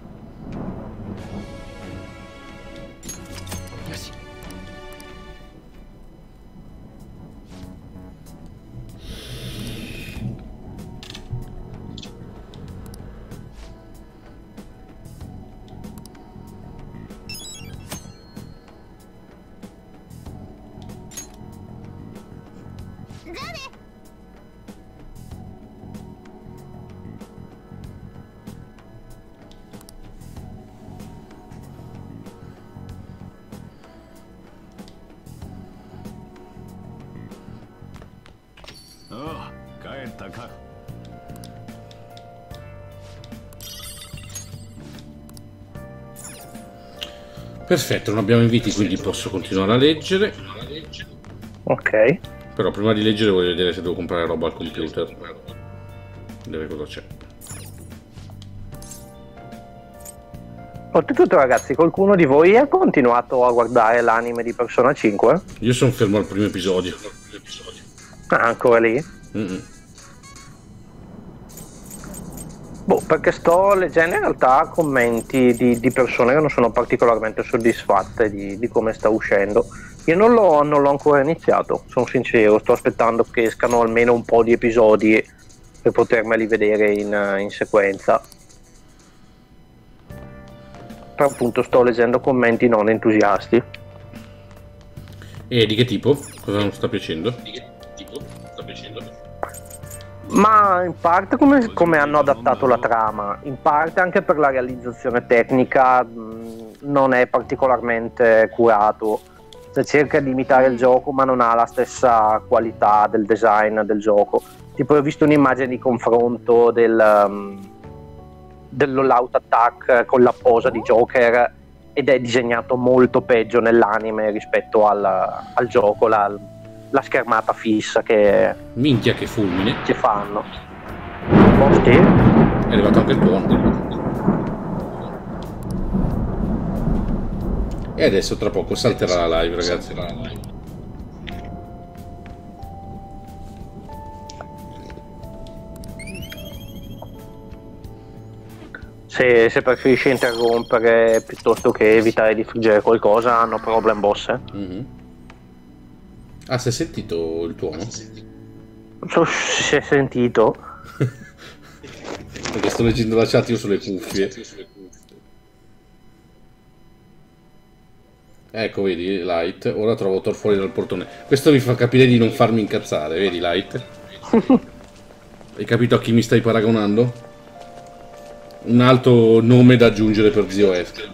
Perfetto, non abbiamo inviti, quindi posso continuare a leggere. Ok. Però prima di leggere voglio vedere se devo comprare roba al computer. Vedere cosa c'è. Oltretutto ragazzi, qualcuno di voi ha continuato a guardare l'anime di Persona 5? Io sono fermo al primo episodio. Ah, ancora lì? Boh, perché sto leggendo in realtà commenti di persone che non sono particolarmente soddisfatte di come sta uscendo. Io non l'ho ancora iniziato, sono sincero, sto aspettando che escano almeno un po' di episodi per potermeli vedere in sequenza. Però appunto sto leggendo commenti non entusiasti. E di che tipo? Cosa non sta piacendo? Ma in parte come hanno adattato la trama, in parte anche per la realizzazione tecnica non è particolarmente curato, cioè cerca di imitare il gioco ma non ha la stessa qualità del design del gioco. Tipo ho visto un'immagine di confronto dell'all-out attack con la posa di Joker ed è disegnato molto peggio nell'anime rispetto al gioco, la schermata fissa Minchia che fulmine. che fanno. Oh, sì. È arrivato anche il tuono. E adesso tra poco salterà la live, ragazzi. Se preferisci interrompere piuttosto che evitare di friggere qualcosa, hanno problem boss. Ah, si è sentito il tuono? Non so se si è sentito. Perché sto leggendo la chat io sulle cuffie. Ecco, vedi, Light. Ora trovo Thor fuori dal portone. Questo mi fa capire di non farmi incazzare, vedi, Light? Hai capito a chi mi stai paragonando? Un altro nome da aggiungere per Zio Est.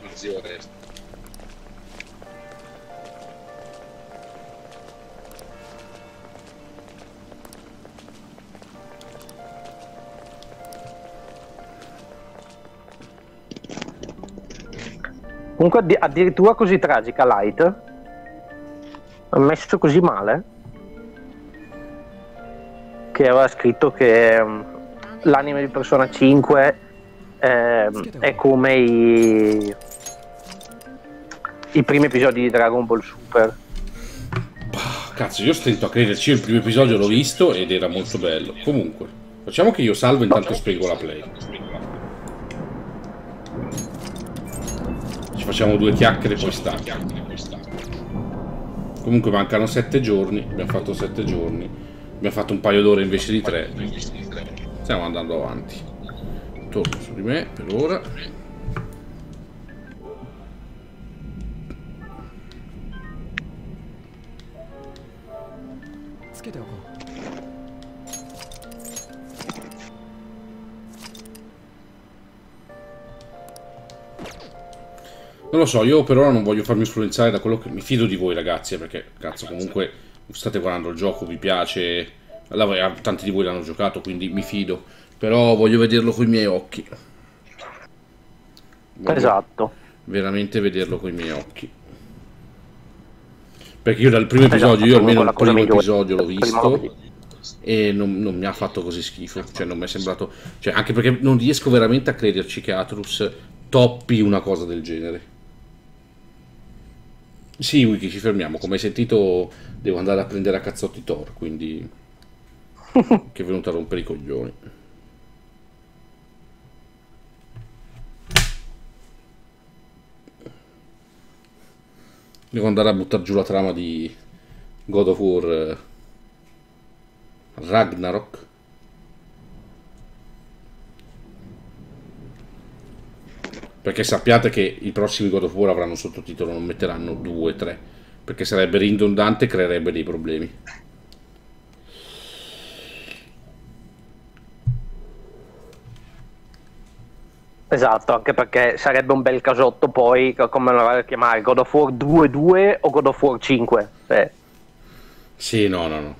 Comunque addirittura così tragica Light? Ha messo così male? Che aveva scritto che l'anime di Persona 5 è come i primi episodi di Dragon Ball Super. Cazzo, io stento a crederci, il primo episodio l'ho visto ed era molto bello. Comunque, facciamo che io salvo e intanto spiego la play. Ci facciamo 2 chiacchiere e poi stacco. Comunque mancano 7 giorni, abbiamo fatto 7 giorni. Abbiamo fatto un paio d'ore invece di 3. Stiamo andando avanti. Torno su di me per ora. Non lo so, io per ora non voglio farmi influenzare da quello che... Mi fido di voi ragazzi, perché cazzo comunque state guardando il gioco, vi piace, tanti di voi l'hanno giocato, quindi mi fido. Però voglio vederlo con i miei occhi. Voglio Esatto. veramente vederlo con i miei occhi. Perché io dal primo episodio, io almeno il primo episodio l'ho visto e non mi ha fatto così schifo. Cioè non mi è sembrato... Cioè, anche perché non riesco veramente a crederci che Atrus toppi una cosa del genere. Sì, Wiki, ci fermiamo. Come hai sentito, devo andare a prendere a cazzotti Thor, quindi... che è venuto a rompere i coglioni. Devo andare a buttare giù la trama di God of War Ragnarok. Perché sappiate che i prossimi God of War avranno sottotitolo, non metteranno 2, 3, perché sarebbe ridondante e creerebbe dei problemi. Esatto, anche perché sarebbe un bel casotto poi, come lo vai a chiamare, God of War 2 o God of War 5? Sì, no.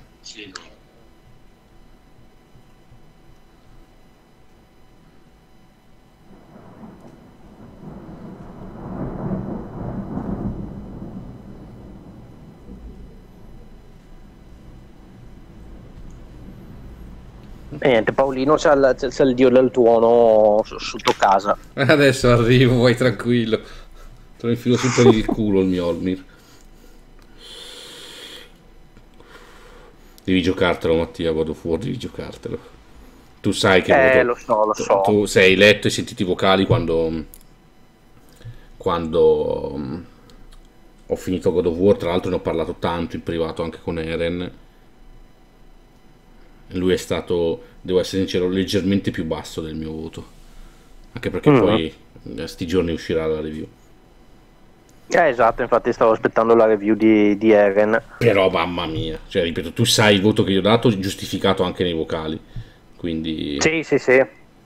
E niente, Paolino c'ha il dio del tuono sotto casa. Adesso arrivo, vai tranquillo. Te lo infilo sul per il culo il mio Olmir. Devi giocartelo, Mattia, God of War, devi giocartelo. Tu sai che... Lo so. Tu sei letto e sentito i vocali quando ho finito God of War. Tra l'altro ne ho parlato tanto in privato anche con Eren. Lui è stato, devo essere sincero, leggermente più basso del mio voto. Anche perché poi sti giorni uscirà la review. Esatto, infatti stavo aspettando la review di Eren. Però mamma mia, cioè ripeto, tu sai il voto che gli ho dato, giustificato anche nei vocali. Quindi... Sì.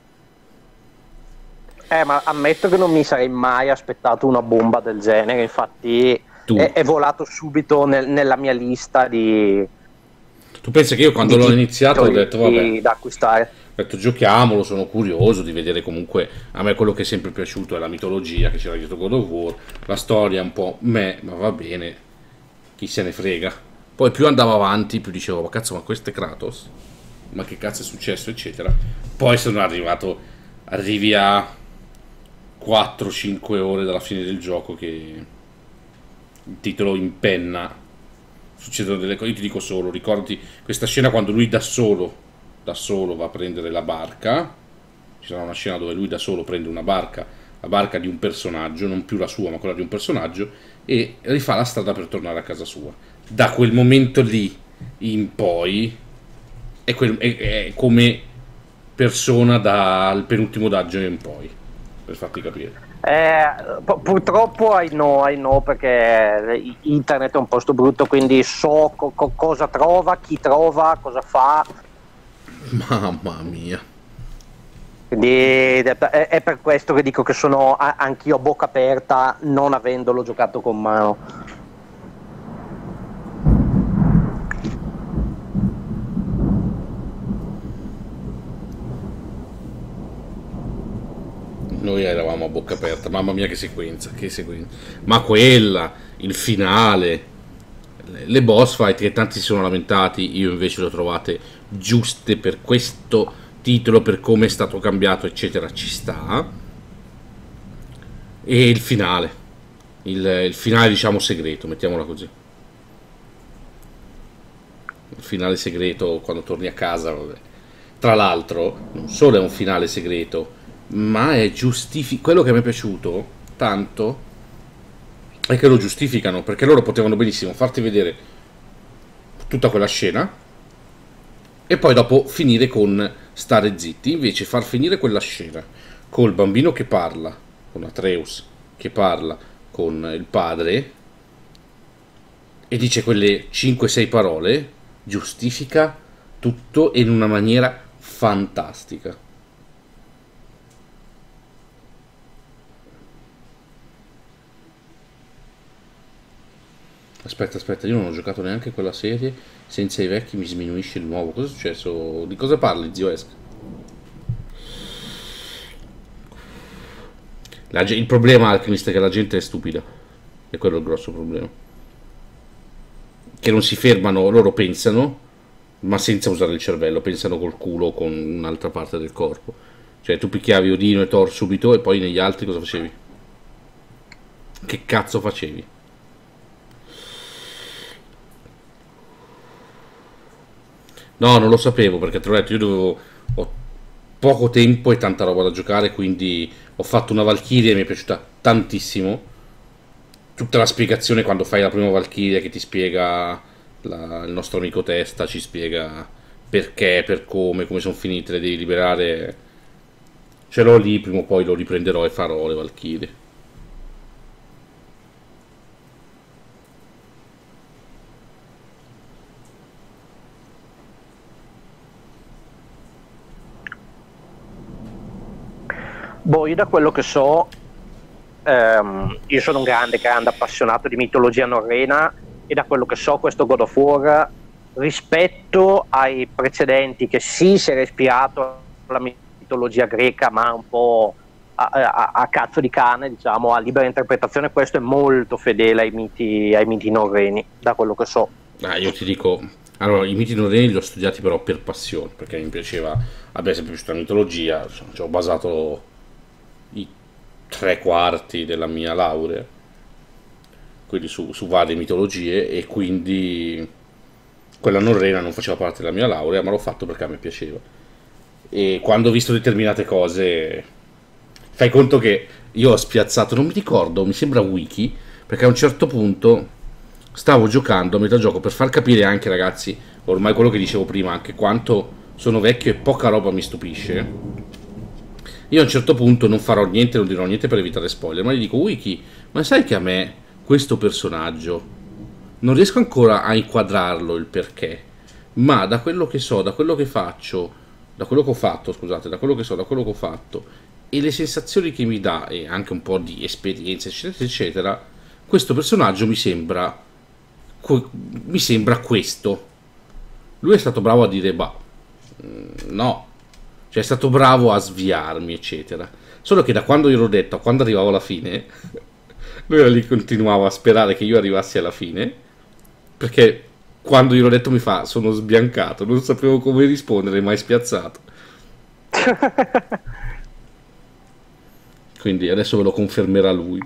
Ma ammetto che non mi sarei mai aspettato una bomba del genere, infatti è volato subito nella mia lista di Tu pensi che io quando l'ho iniziato ho detto vabbè, da acquistare. ho detto giochiamolo, sono curioso di vedere comunque, a me quello che è sempre piaciuto è la mitologia che c'era dietro God of War, la storia un po' ma va bene, chi se ne frega. Poi più andavo avanti, più dicevo, ma cazzo, ma questo è Kratos? Ma che cazzo è successo, eccetera. Poi sono arrivato, arrivi a 4-5 ore dalla fine del gioco che il titolo impenna, succedono delle cose, io ti dico solo, ricordati questa scena quando lui da solo va a prendere la barca, ci sarà una scena dove lui da solo prende una barca, la barca di un personaggio, non più la sua ma quella di un personaggio, e rifà la strada per tornare a casa sua. Da quel momento lì in poi è come persona dal penultimo dungeon in poi, per farti capire. Purtroppo ai no, perché internet è un posto brutto, quindi so cosa trova, chi trova, cosa fa. Mamma mia. Quindi è per questo che dico che sono anch'io a bocca aperta, non avendolo giocato con mano. Noi eravamo a bocca aperta, mamma mia che sequenza, ma quella, il finale, le boss fight che tanti si sono lamentati, io invece le ho trovate giuste per questo titolo, per come è stato cambiato eccetera, ci sta. E il finale, il finale diciamo segreto, mettiamola così, il finale segreto quando torni a casa, vabbè. Tra l'altro non solo è un finale segreto, ma è quello che mi è piaciuto tanto è che lo giustificano, perché loro potevano benissimo farti vedere tutta quella scena e poi dopo finire con stare zitti, invece far finire quella scena col bambino che parla, con Atreus che parla con il padre e dice quelle 5-6 parole, giustifica tutto in una maniera fantastica. Aspetta, io non ho giocato neanche quella serie, senza i vecchi mi sminuisce il nuovo. Cosa è successo? Di cosa parli, zio Esk? Il problema, Alchemist, è che la gente è stupida. E quello è il grosso problema. Che non si fermano, loro pensano, ma senza usare il cervello, pensano col culo o con un'altra parte del corpo. Cioè, tu picchiavi Odino e Thor subito e poi negli altri cosa facevi? Che cazzo facevi? No, non lo sapevo perché te l'ho detto, ho poco tempo e tanta roba da giocare, quindi ho fatto una Valkyria e mi è piaciuta tantissimo. Tutta la spiegazione quando fai la prima Valkyria che ti spiega il nostro amico Testa, ci spiega perché, per come sono finite, le devi liberare. Ce l'ho lì, prima o poi lo riprenderò e farò le Valkyrie. Boh, io da quello che so, io sono un grande appassionato di mitologia norrena e da quello che so questo God of War, rispetto ai precedenti che sì si era ispirato alla mitologia greca ma un po' a cazzo di cane, diciamo, a libera interpretazione, questo è molto fedele ai miti norreni, da quello che so. Io ti dico, allora, i miti norreni li ho studiati però per passione, perché mi piaceva, a me è sempre piaciuta la mitologia, ci ho basato i 3/4 della mia laurea, quindi su varie mitologie, e quindi quella norrena non faceva parte della mia laurea, ma l'ho fatto perché a me piaceva. E quando ho visto determinate cose, fai conto che io ho spiazzato, non mi ricordo, mi sembra Wiki, perché a un certo punto stavo giocando a metà gioco per far capire anche, ragazzi, ormai quello che dicevo prima, anche quanto sono vecchio e poca roba mi stupisce. Io a un certo punto non farò niente, non dirò niente per evitare spoiler, ma gli dico: Wiki, ma sai che a me questo personaggio non riesco ancora a inquadrarlo il perché, ma da quello che so, da quello che faccio, da quello che ho fatto, scusate, da quello che so, da quello che ho fatto e le sensazioni che mi dà e anche un po' di esperienza eccetera eccetera, questo personaggio mi sembra questo. lui è stato bravo a dire, bah, no, cioè è stato bravo a sviarmi, eccetera. Solo che da quando io l'ho detto a quando arrivavo alla fine, lui lì continuava a sperare che io arrivassi alla fine, perché quando io l'ho detto mi fa, sono sbiancato, non sapevo come rispondere, mai spiazzato. Quindi adesso ve lo confermerà lui.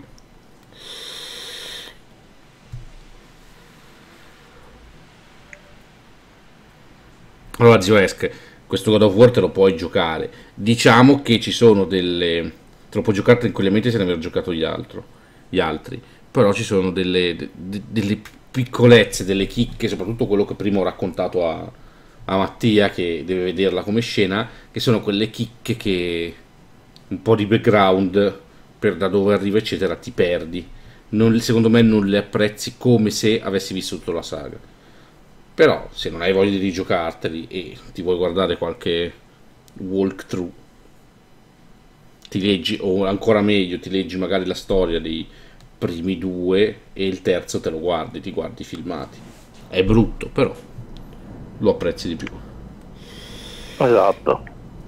Allora, zio Esk, questo God of War te lo puoi giocare. Diciamo che ci sono delle... Te lo puoi giocare tranquillamente senza aver giocato gli altri. Però ci sono delle piccolezze, delle chicche, soprattutto quello che prima ho raccontato a Mattia, che deve vederla come scena, che sono quelle chicche che un po' di background per da dove arriva, eccetera, ti perdi. Secondo me non le apprezzi come se avessi vissuto la saga. Però se non hai voglia di rigiocarteli e ti vuoi guardare qualche walkthrough, ti leggi, o ancora meglio, ti leggi magari la storia dei primi due e il terzo te lo guardi, ti guardi i filmati. È brutto, però lo apprezzi di più. Esatto.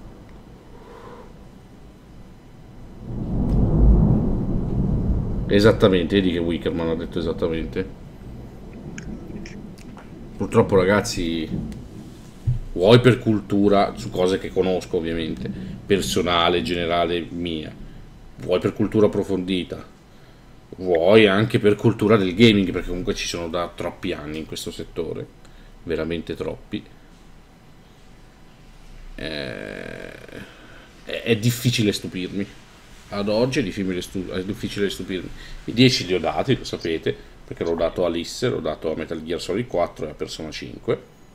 Esattamente, vedi che Wickerman ha detto esattamente. Purtroppo ragazzi, vuoi per cultura, su cose che conosco ovviamente, personale, generale mia, vuoi per cultura approfondita, vuoi anche per cultura del gaming, perché comunque ci sono da troppi anni in questo settore, veramente troppi, è difficile stupirmi. Ad oggi è difficile stupirmi. I 10 li ho dati, lo sapete, perché l'ho dato a Alice, l'ho dato a Metal Gear Solid 4 e a Persona 5.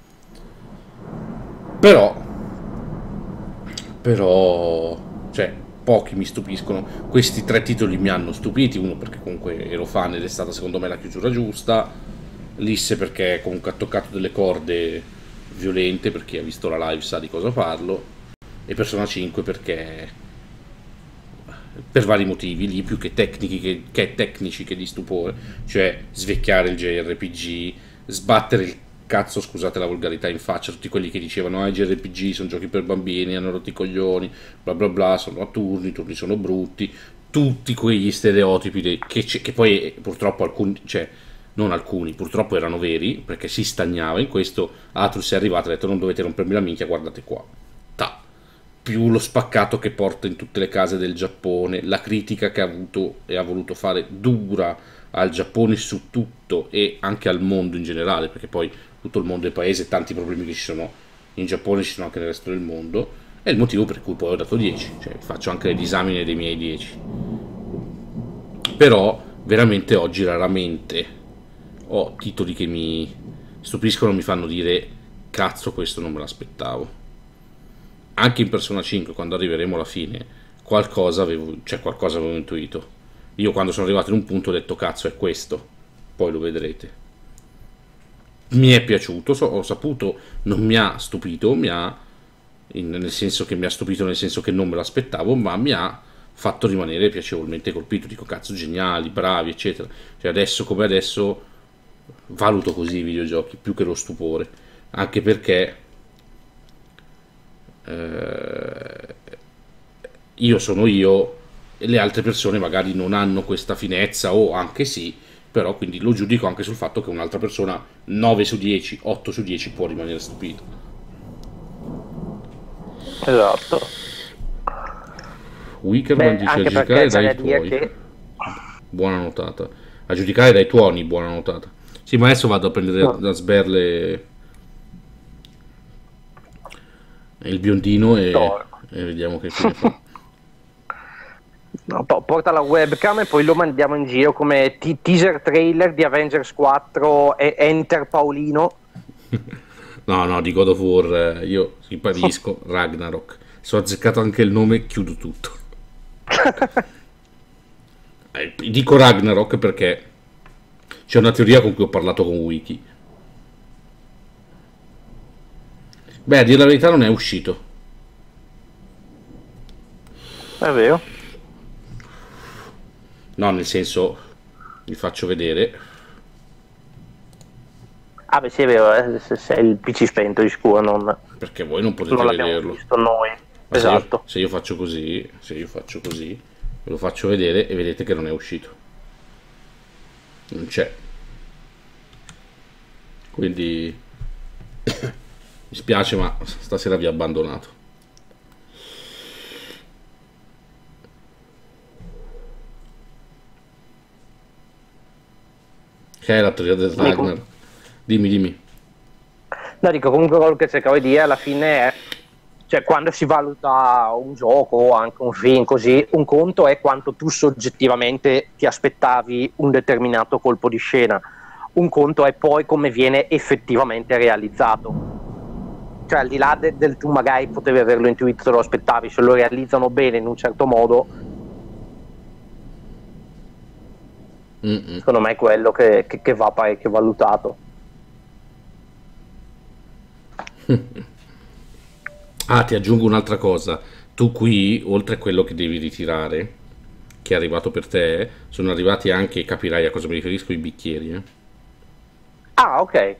Però, cioè, pochi mi stupiscono. Questi 3 titoli mi hanno stupiti. Uno perché comunque ero fan ed è stata secondo me la chiusura giusta. Alice perché comunque ha toccato delle corde violente, per chi ha visto la live sa di cosa parlo. E Persona 5 perché... per vari motivi lì, più che tecnici che di stupore, cioè svecchiare il JRPG, sbattere il cazzo, scusate la volgarità, in faccia a tutti quelli che dicevano i JRPG sono giochi per bambini, hanno rotto i coglioni, bla bla bla, sono a turni, i turni sono brutti, tutti quegli stereotipi che poi purtroppo alcuni, cioè non alcuni, purtroppo erano veri, perché si stagnava in questo. Atlus è arrivato e ha detto non dovete rompermi la minchia, guardate qua, ta, più lo spaccato che porta in tutte le case del Giappone, la critica che ha avuto e ha voluto fare dura al Giappone su tutto e anche al mondo in generale, perché poi tutto il mondo è paese, tanti problemi che ci sono in Giappone ci sono anche nel resto del mondo, è il motivo per cui poi ho dato 10, cioè faccio anche le disamine dei miei 10. Però veramente oggi raramente ho titoli che mi stupiscono, mi fanno dire cazzo, questo non me l'aspettavo. Anche in Persona 5, quando arriveremo alla fine, qualcosa avevo intuito. Io quando sono arrivato in un punto ho detto cazzo, è questo, poi lo vedrete. Mi è piaciuto, ho saputo, non mi ha stupito, nel senso che mi ha stupito nel senso che non me l'aspettavo, ma mi ha fatto rimanere piacevolmente colpito. Dico cazzo, geniali, bravi, eccetera. Cioè adesso come adesso valuto così i videogiochi più che lo stupore, anche perché io sono io e le altre persone magari non hanno questa finezza, o anche sì, però quindi lo giudico anche sul fatto che un'altra persona 9 su 10, 8 su 10 può rimanere stupito. Esatto. Wickerman dice a giudicare dai tuoi che... buona notata, a giudicare dai tuoni buona notata. Sì, ma adesso vado a prendere da sberle il biondino e vediamo che fine fa. No, porta la webcam e poi lo mandiamo in giro come teaser trailer di Avengers 4 e Enter Paolino. No, di God of War io impazzisco. Ragnarok, se ho azzeccato anche il nome chiudo tutto. Dico Ragnarok perché c'è una teoria con cui ho parlato con Wiki. Beh, a dire la verità non è uscito. È vero? No, nel senso, vi faccio vedere. Ah beh sì è vero, se è il PC spento di sicuro Perché voi non potete non l'abbiamo vederlo. visto noi. Ma Esatto. se io faccio così, ve lo faccio vedere e vedete che non è uscito. Non c'è. Quindi mi spiace, ma stasera vi ho abbandonato. Che è la teoria del Ragnar? Dimmi. No, dico comunque quello che cercavo di dire alla fine è, cioè quando si valuta un gioco o anche un film così, un conto è quanto tu soggettivamente ti aspettavi un determinato colpo di scena, un conto è poi come viene effettivamente realizzato. Cioè al di là del tu magari potevi averlo intuito, te lo aspettavi, se lo realizzano bene in un certo modo, secondo me è quello che va parecchio valutato. Ah, ti aggiungo un'altra cosa. Tu qui, oltre a quello che devi ritirare, che è arrivato per te, sono arrivati anche, capirai a cosa mi riferisco, i bicchieri. Ah, ok.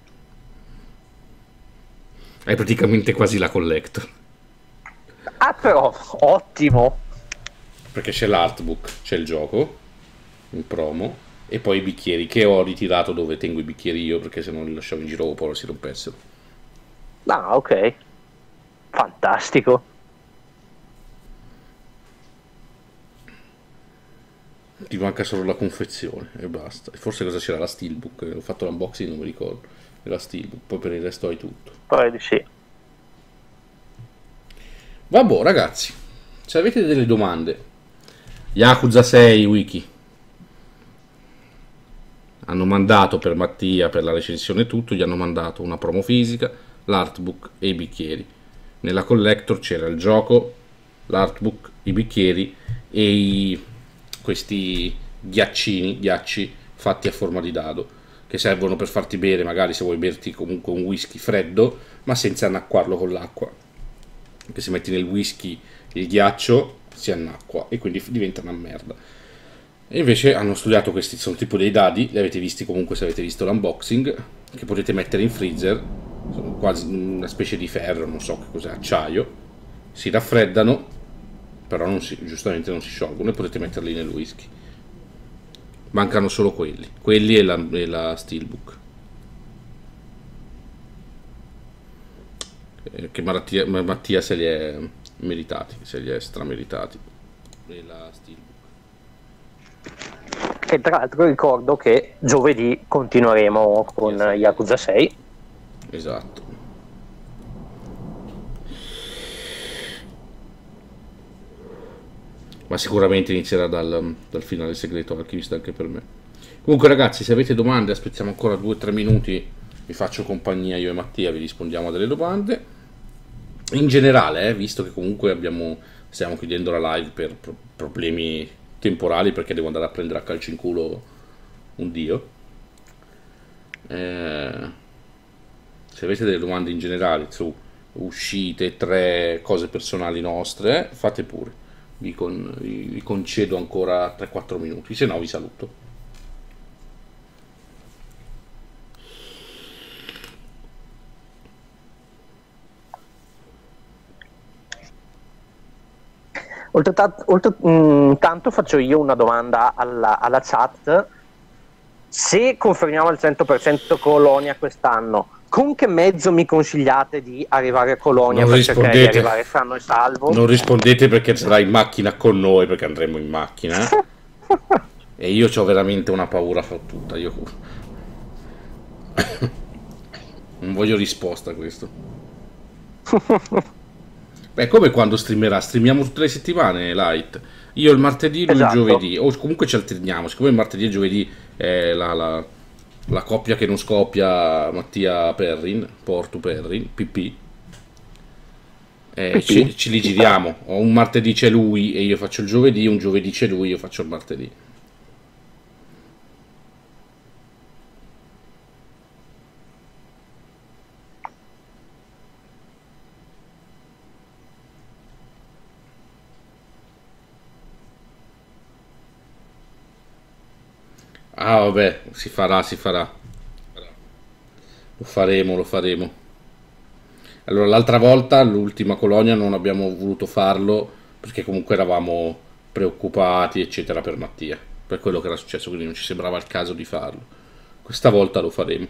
Hai praticamente quasi la collector. Ah, però, ottimo. Perché c'è l'artbook, c'è il gioco, in promo, e poi i bicchieri, che ho ritirato dove tengo i bicchieri io, perché se non li lasciavo in giro poi si rompessero. Ah, ok. Fantastico. Ti manca solo la confezione e basta. E forse cosa c'era? La steelbook. Ho fatto l'unboxing, non mi ricordo. E la steelbook, poi per il resto hai tutto. Poi di sì. Vabbè, ragazzi, se avete delle domande, Yakuza 6 Wiki hanno mandato per Mattia per la recensione e tutto, gli hanno mandato una promo fisica, l'artbook e i bicchieri. Nella collector c'era il gioco, l'artbook, i bicchieri e questi ghiacci fatti a forma di dado, che servono per farti bere, magari se vuoi berti comunque un whisky freddo, ma senza annacquarlo con l'acqua. Perché se metti nel whisky il ghiaccio si annacqua e quindi diventa una merda. E invece hanno studiato questi, sono tipo dei dadi, li avete visti comunque se avete visto l'unboxing, che potete mettere in freezer, sono quasi una specie di ferro, non so che cos'è, acciaio, si raffreddano, però giustamente non si sciolgono e potete metterli nel whisky. Mancano solo quelli e la steelbook. Che Mattia se li è meritati, se li è strameritati. E la steelbook. E tra l'altro ricordo che giovedì continueremo con Yakuza 6. Esatto. Ma sicuramente inizierà dal finale segreto Alchimista anche per me. Comunque ragazzi, se avete domande aspettiamo ancora 2-3 minuti, vi faccio compagnia io e Mattia, vi rispondiamo a delle domande. In generale, visto che comunque stiamo chiudendo la live per problemi temporali, perché devo andare a prendere a calci in culo un dio, se avete delle domande in generale su uscite, 3 cose personali nostre, fate pure, vi concedo ancora 3-4 minuti, se no vi saluto. Tanto faccio io una domanda alla chat: se confermiamo al 100% Colonia quest'anno, con che mezzo mi consigliate di arrivare a Colonia Non per cercare di rispondete. arrivare sano e salvo? Non rispondete perché sarà in macchina con noi, perché andremo in macchina. E io ho veramente una paura fottuta. Io non voglio risposta a questo. Beh, come quando streamiamo tutte le settimane, Light. Io il martedì, lui Esatto. il giovedì. O comunque ci alterniamo. Siccome il martedì e il giovedì è la coppia che non scoppia, Mattia Perrin, Portu Perrin, PP. Ci li giriamo. O un martedì c'è lui e io faccio il giovedì, un giovedì c'è lui e io faccio il martedì. Ah vabbè, si farà. Lo Lo faremo. Allora, l'altra volta, l'ultima colonia, non abbiamo voluto farlo perché comunque eravamo preoccupati, eccetera, per Mattia, per quello che era successo, quindi non ci sembrava il caso di farlo. Questa volta lo faremo.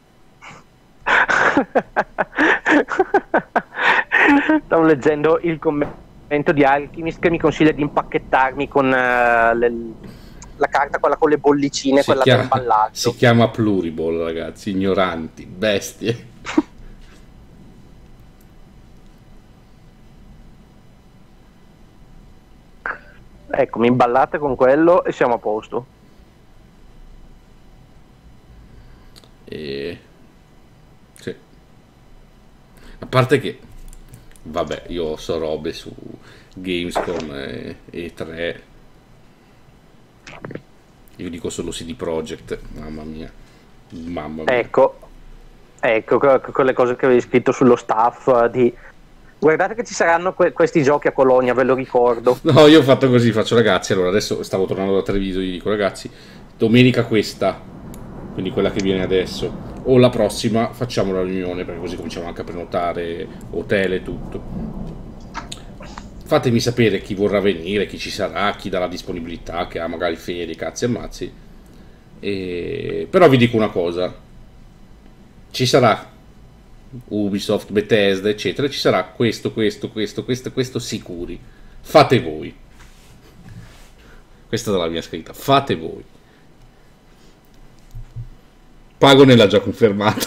Stavo leggendo il commento di Alchemist che mi consiglia di impacchettarmi con la carta, quella con le bollicine, quella del Si ballaggio. chiama Pluriball, ragazzi, ignoranti, bestie. Ecco, mi imballate con quello e siamo a posto. E... sì. A parte che, vabbè, io so robe su Gamescom e 3. Io dico solo CD Projekt, mamma mia. Mamma mia. Ecco, quelle cose che avevi scritto sullo staff di... Guardate che ci saranno questi giochi a Colonia, ve lo ricordo. No, io ho fatto così, faccio ragazzi, allora adesso stavo tornando da Treviso, gli dico ragazzi, domenica questa, quindi quella che viene adesso, o la prossima facciamo la riunione, perché così cominciamo anche a prenotare hotel e tutto. Fatemi sapere chi vorrà venire, chi ci sarà, chi dà la disponibilità, che ha magari ferie, cazzi e ammazzi. Però vi dico una cosa, ci sarà Ubisoft, Bethesda, eccetera, ci sarà questo sicuri. Fate voi. Questa è la mia scritta. Fate voi. Pago l'ha già confermato.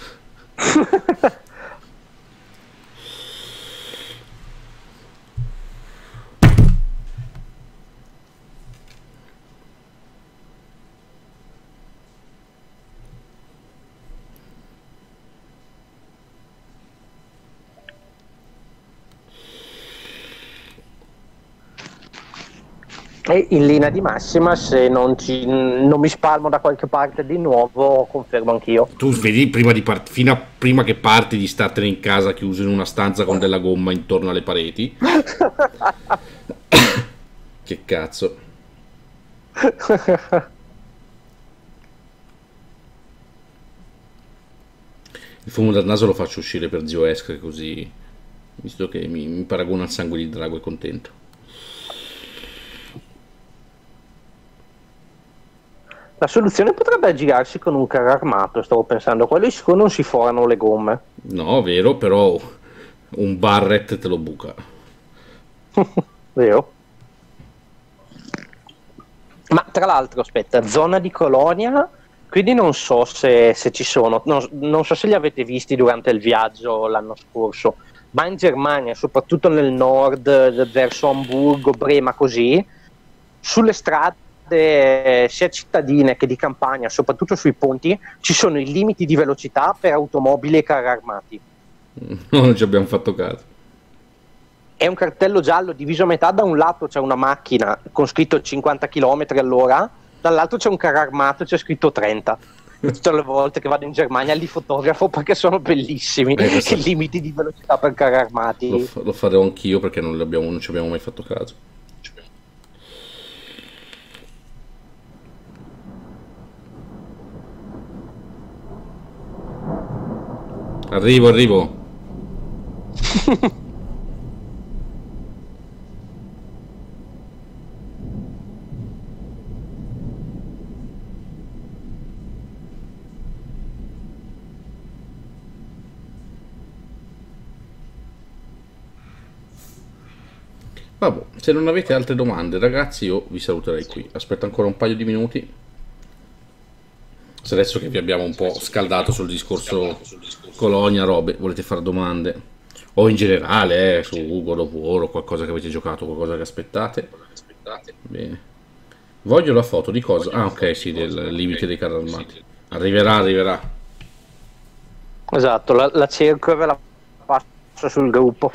E in linea di massima, se non mi spalmo da qualche parte di nuovo, confermo anch'io. Tu vedi, fino a prima che parti di startene in casa chiuso in una stanza con della gomma intorno alle pareti. Che cazzo. Il fumo dal naso lo faccio uscire per zio Esca, così, visto che mi paragona al sangue di drago, è contento. La soluzione potrebbe girarsi con un carro armato, stavo pensando, quello di sicuro non si forano le gomme. No, vero, però un Barret te lo buca. Vero? Ma tra l'altro, aspetta, zona di Colonia, quindi non so se ci sono, non so se li avete visti durante il viaggio l'anno scorso, ma in Germania, soprattutto nel nord, verso Amburgo, Brema, così, sulle strade sia cittadine che di campagna, soprattutto sui ponti, ci sono i limiti di velocità per automobili e carri armati. Non ci abbiamo fatto caso. È un cartello giallo diviso a metà, da un lato c'è una macchina con scritto 50 km all'ora, dall'altro c'è un carro armato e c'è scritto 30. Tutte le volte che vado in Germania li fotografo perché sono bellissimi i limiti di velocità per carri armati. Lo farò anch'io perché non ci abbiamo mai fatto caso. Arrivo. Vabbè, se non avete altre domande, ragazzi, io vi saluterei qui. Aspetto ancora un paio di minuti. Se adesso che vi abbiamo un po' scaldato sul discorso Colonia, robe, volete fare domande? O in generale, su God of War o qualcosa che avete giocato, qualcosa che aspettate? Bene. Voglio la foto di cosa? Ah, ok, sì, del limite dei carri armati. Arriverà. Esatto, la cerco e ve la passo sul gruppo.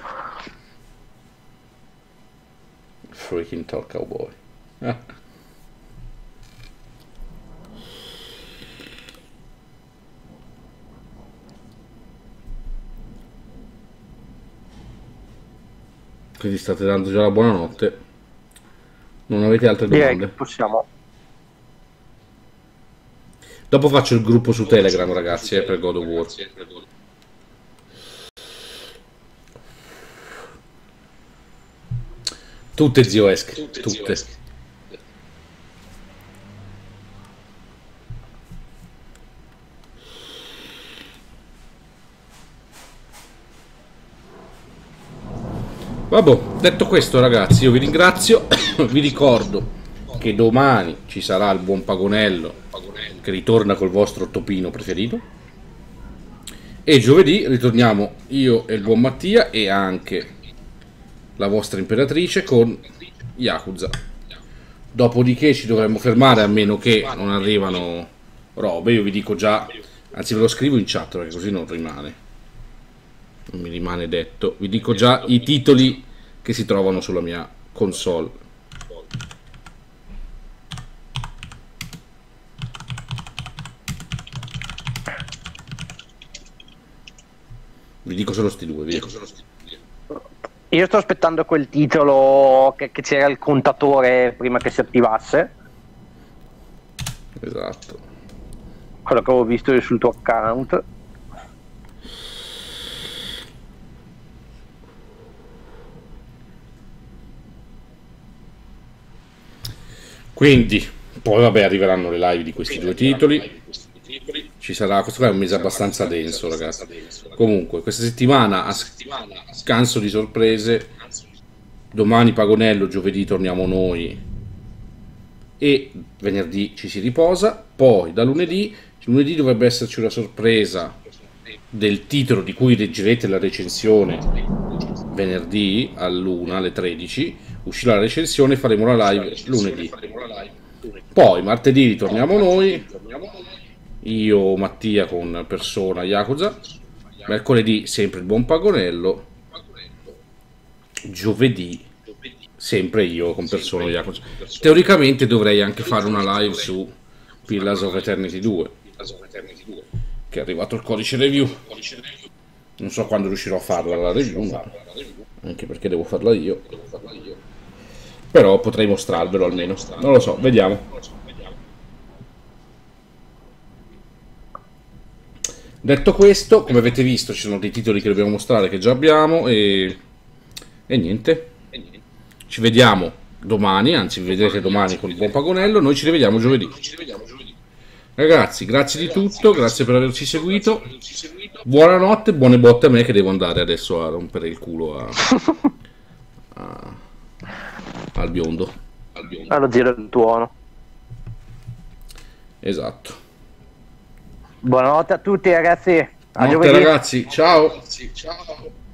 Freaking Talk Cowboy. Quindi state dando già la buonanotte. Non avete altre domande? Direi che possiamo. Dopo faccio il gruppo su Telegram, ragazzi, per God of War. Tutte, zio Esk, tutte. Vabbè, detto questo, ragazzi, io vi ringrazio. Vi ricordo che domani ci sarà il buon Pagonello che ritorna col vostro topino preferito, e giovedì ritorniamo io e il buon Mattia e anche la vostra imperatrice con Yakuza. Dopodiché ci dovremmo fermare, a meno che non arrivano robe. Io vi dico già, anzi ve lo scrivo in chat perché così non mi rimane detto. Vi dico già i titoli che si trovano sulla mia console. Vi dico solo sti due. Io sto aspettando quel titolo che c'era il contatore prima che si attivasse. Esatto. Quello che avevo visto io sul tuo account. Quindi, poi vabbè, arriveranno le live di questi due titoli. Ci sarà, questo qua è un mese abbastanza denso, ragazzi. Comunque, questa settimana a scanso di sorprese. Domani Pagonello, giovedì torniamo noi e venerdì ci si riposa. Poi da lunedì dovrebbe esserci una sorpresa del titolo di cui leggerete la recensione venerdì all'1 alle 13. Uscirà la recensione e faremo la live lunedì. Poi martedì ritorniamo noi, io, Mattia con persona Yakuza. Mercoledì sempre il buon Pagonello. Giovedì sempre io con persona Yakuza. Teoricamente dovrei anche fare una live su Pillars of Eternity 2, che è arrivato il codice review. Non so quando riuscirò a farla la review, anche perché devo farla io. Però potrei mostrarvelo almeno. Non lo so, vediamo. Detto questo, come avete visto, ci sono dei titoli che dobbiamo mostrare che già abbiamo e niente. Ci vediamo domani, anzi vi vedrete domani con il buon Pagonello. Noi ci rivediamo giovedì. Ragazzi, grazie di tutto, grazie per averci seguito. Buonanotte, buone botte a me che devo andare adesso a rompere il culo al biondo. Allo giro del tuono. Esatto. Buonanotte a tutti, ragazzi. A Notte, giovedì. ragazzi, ciao.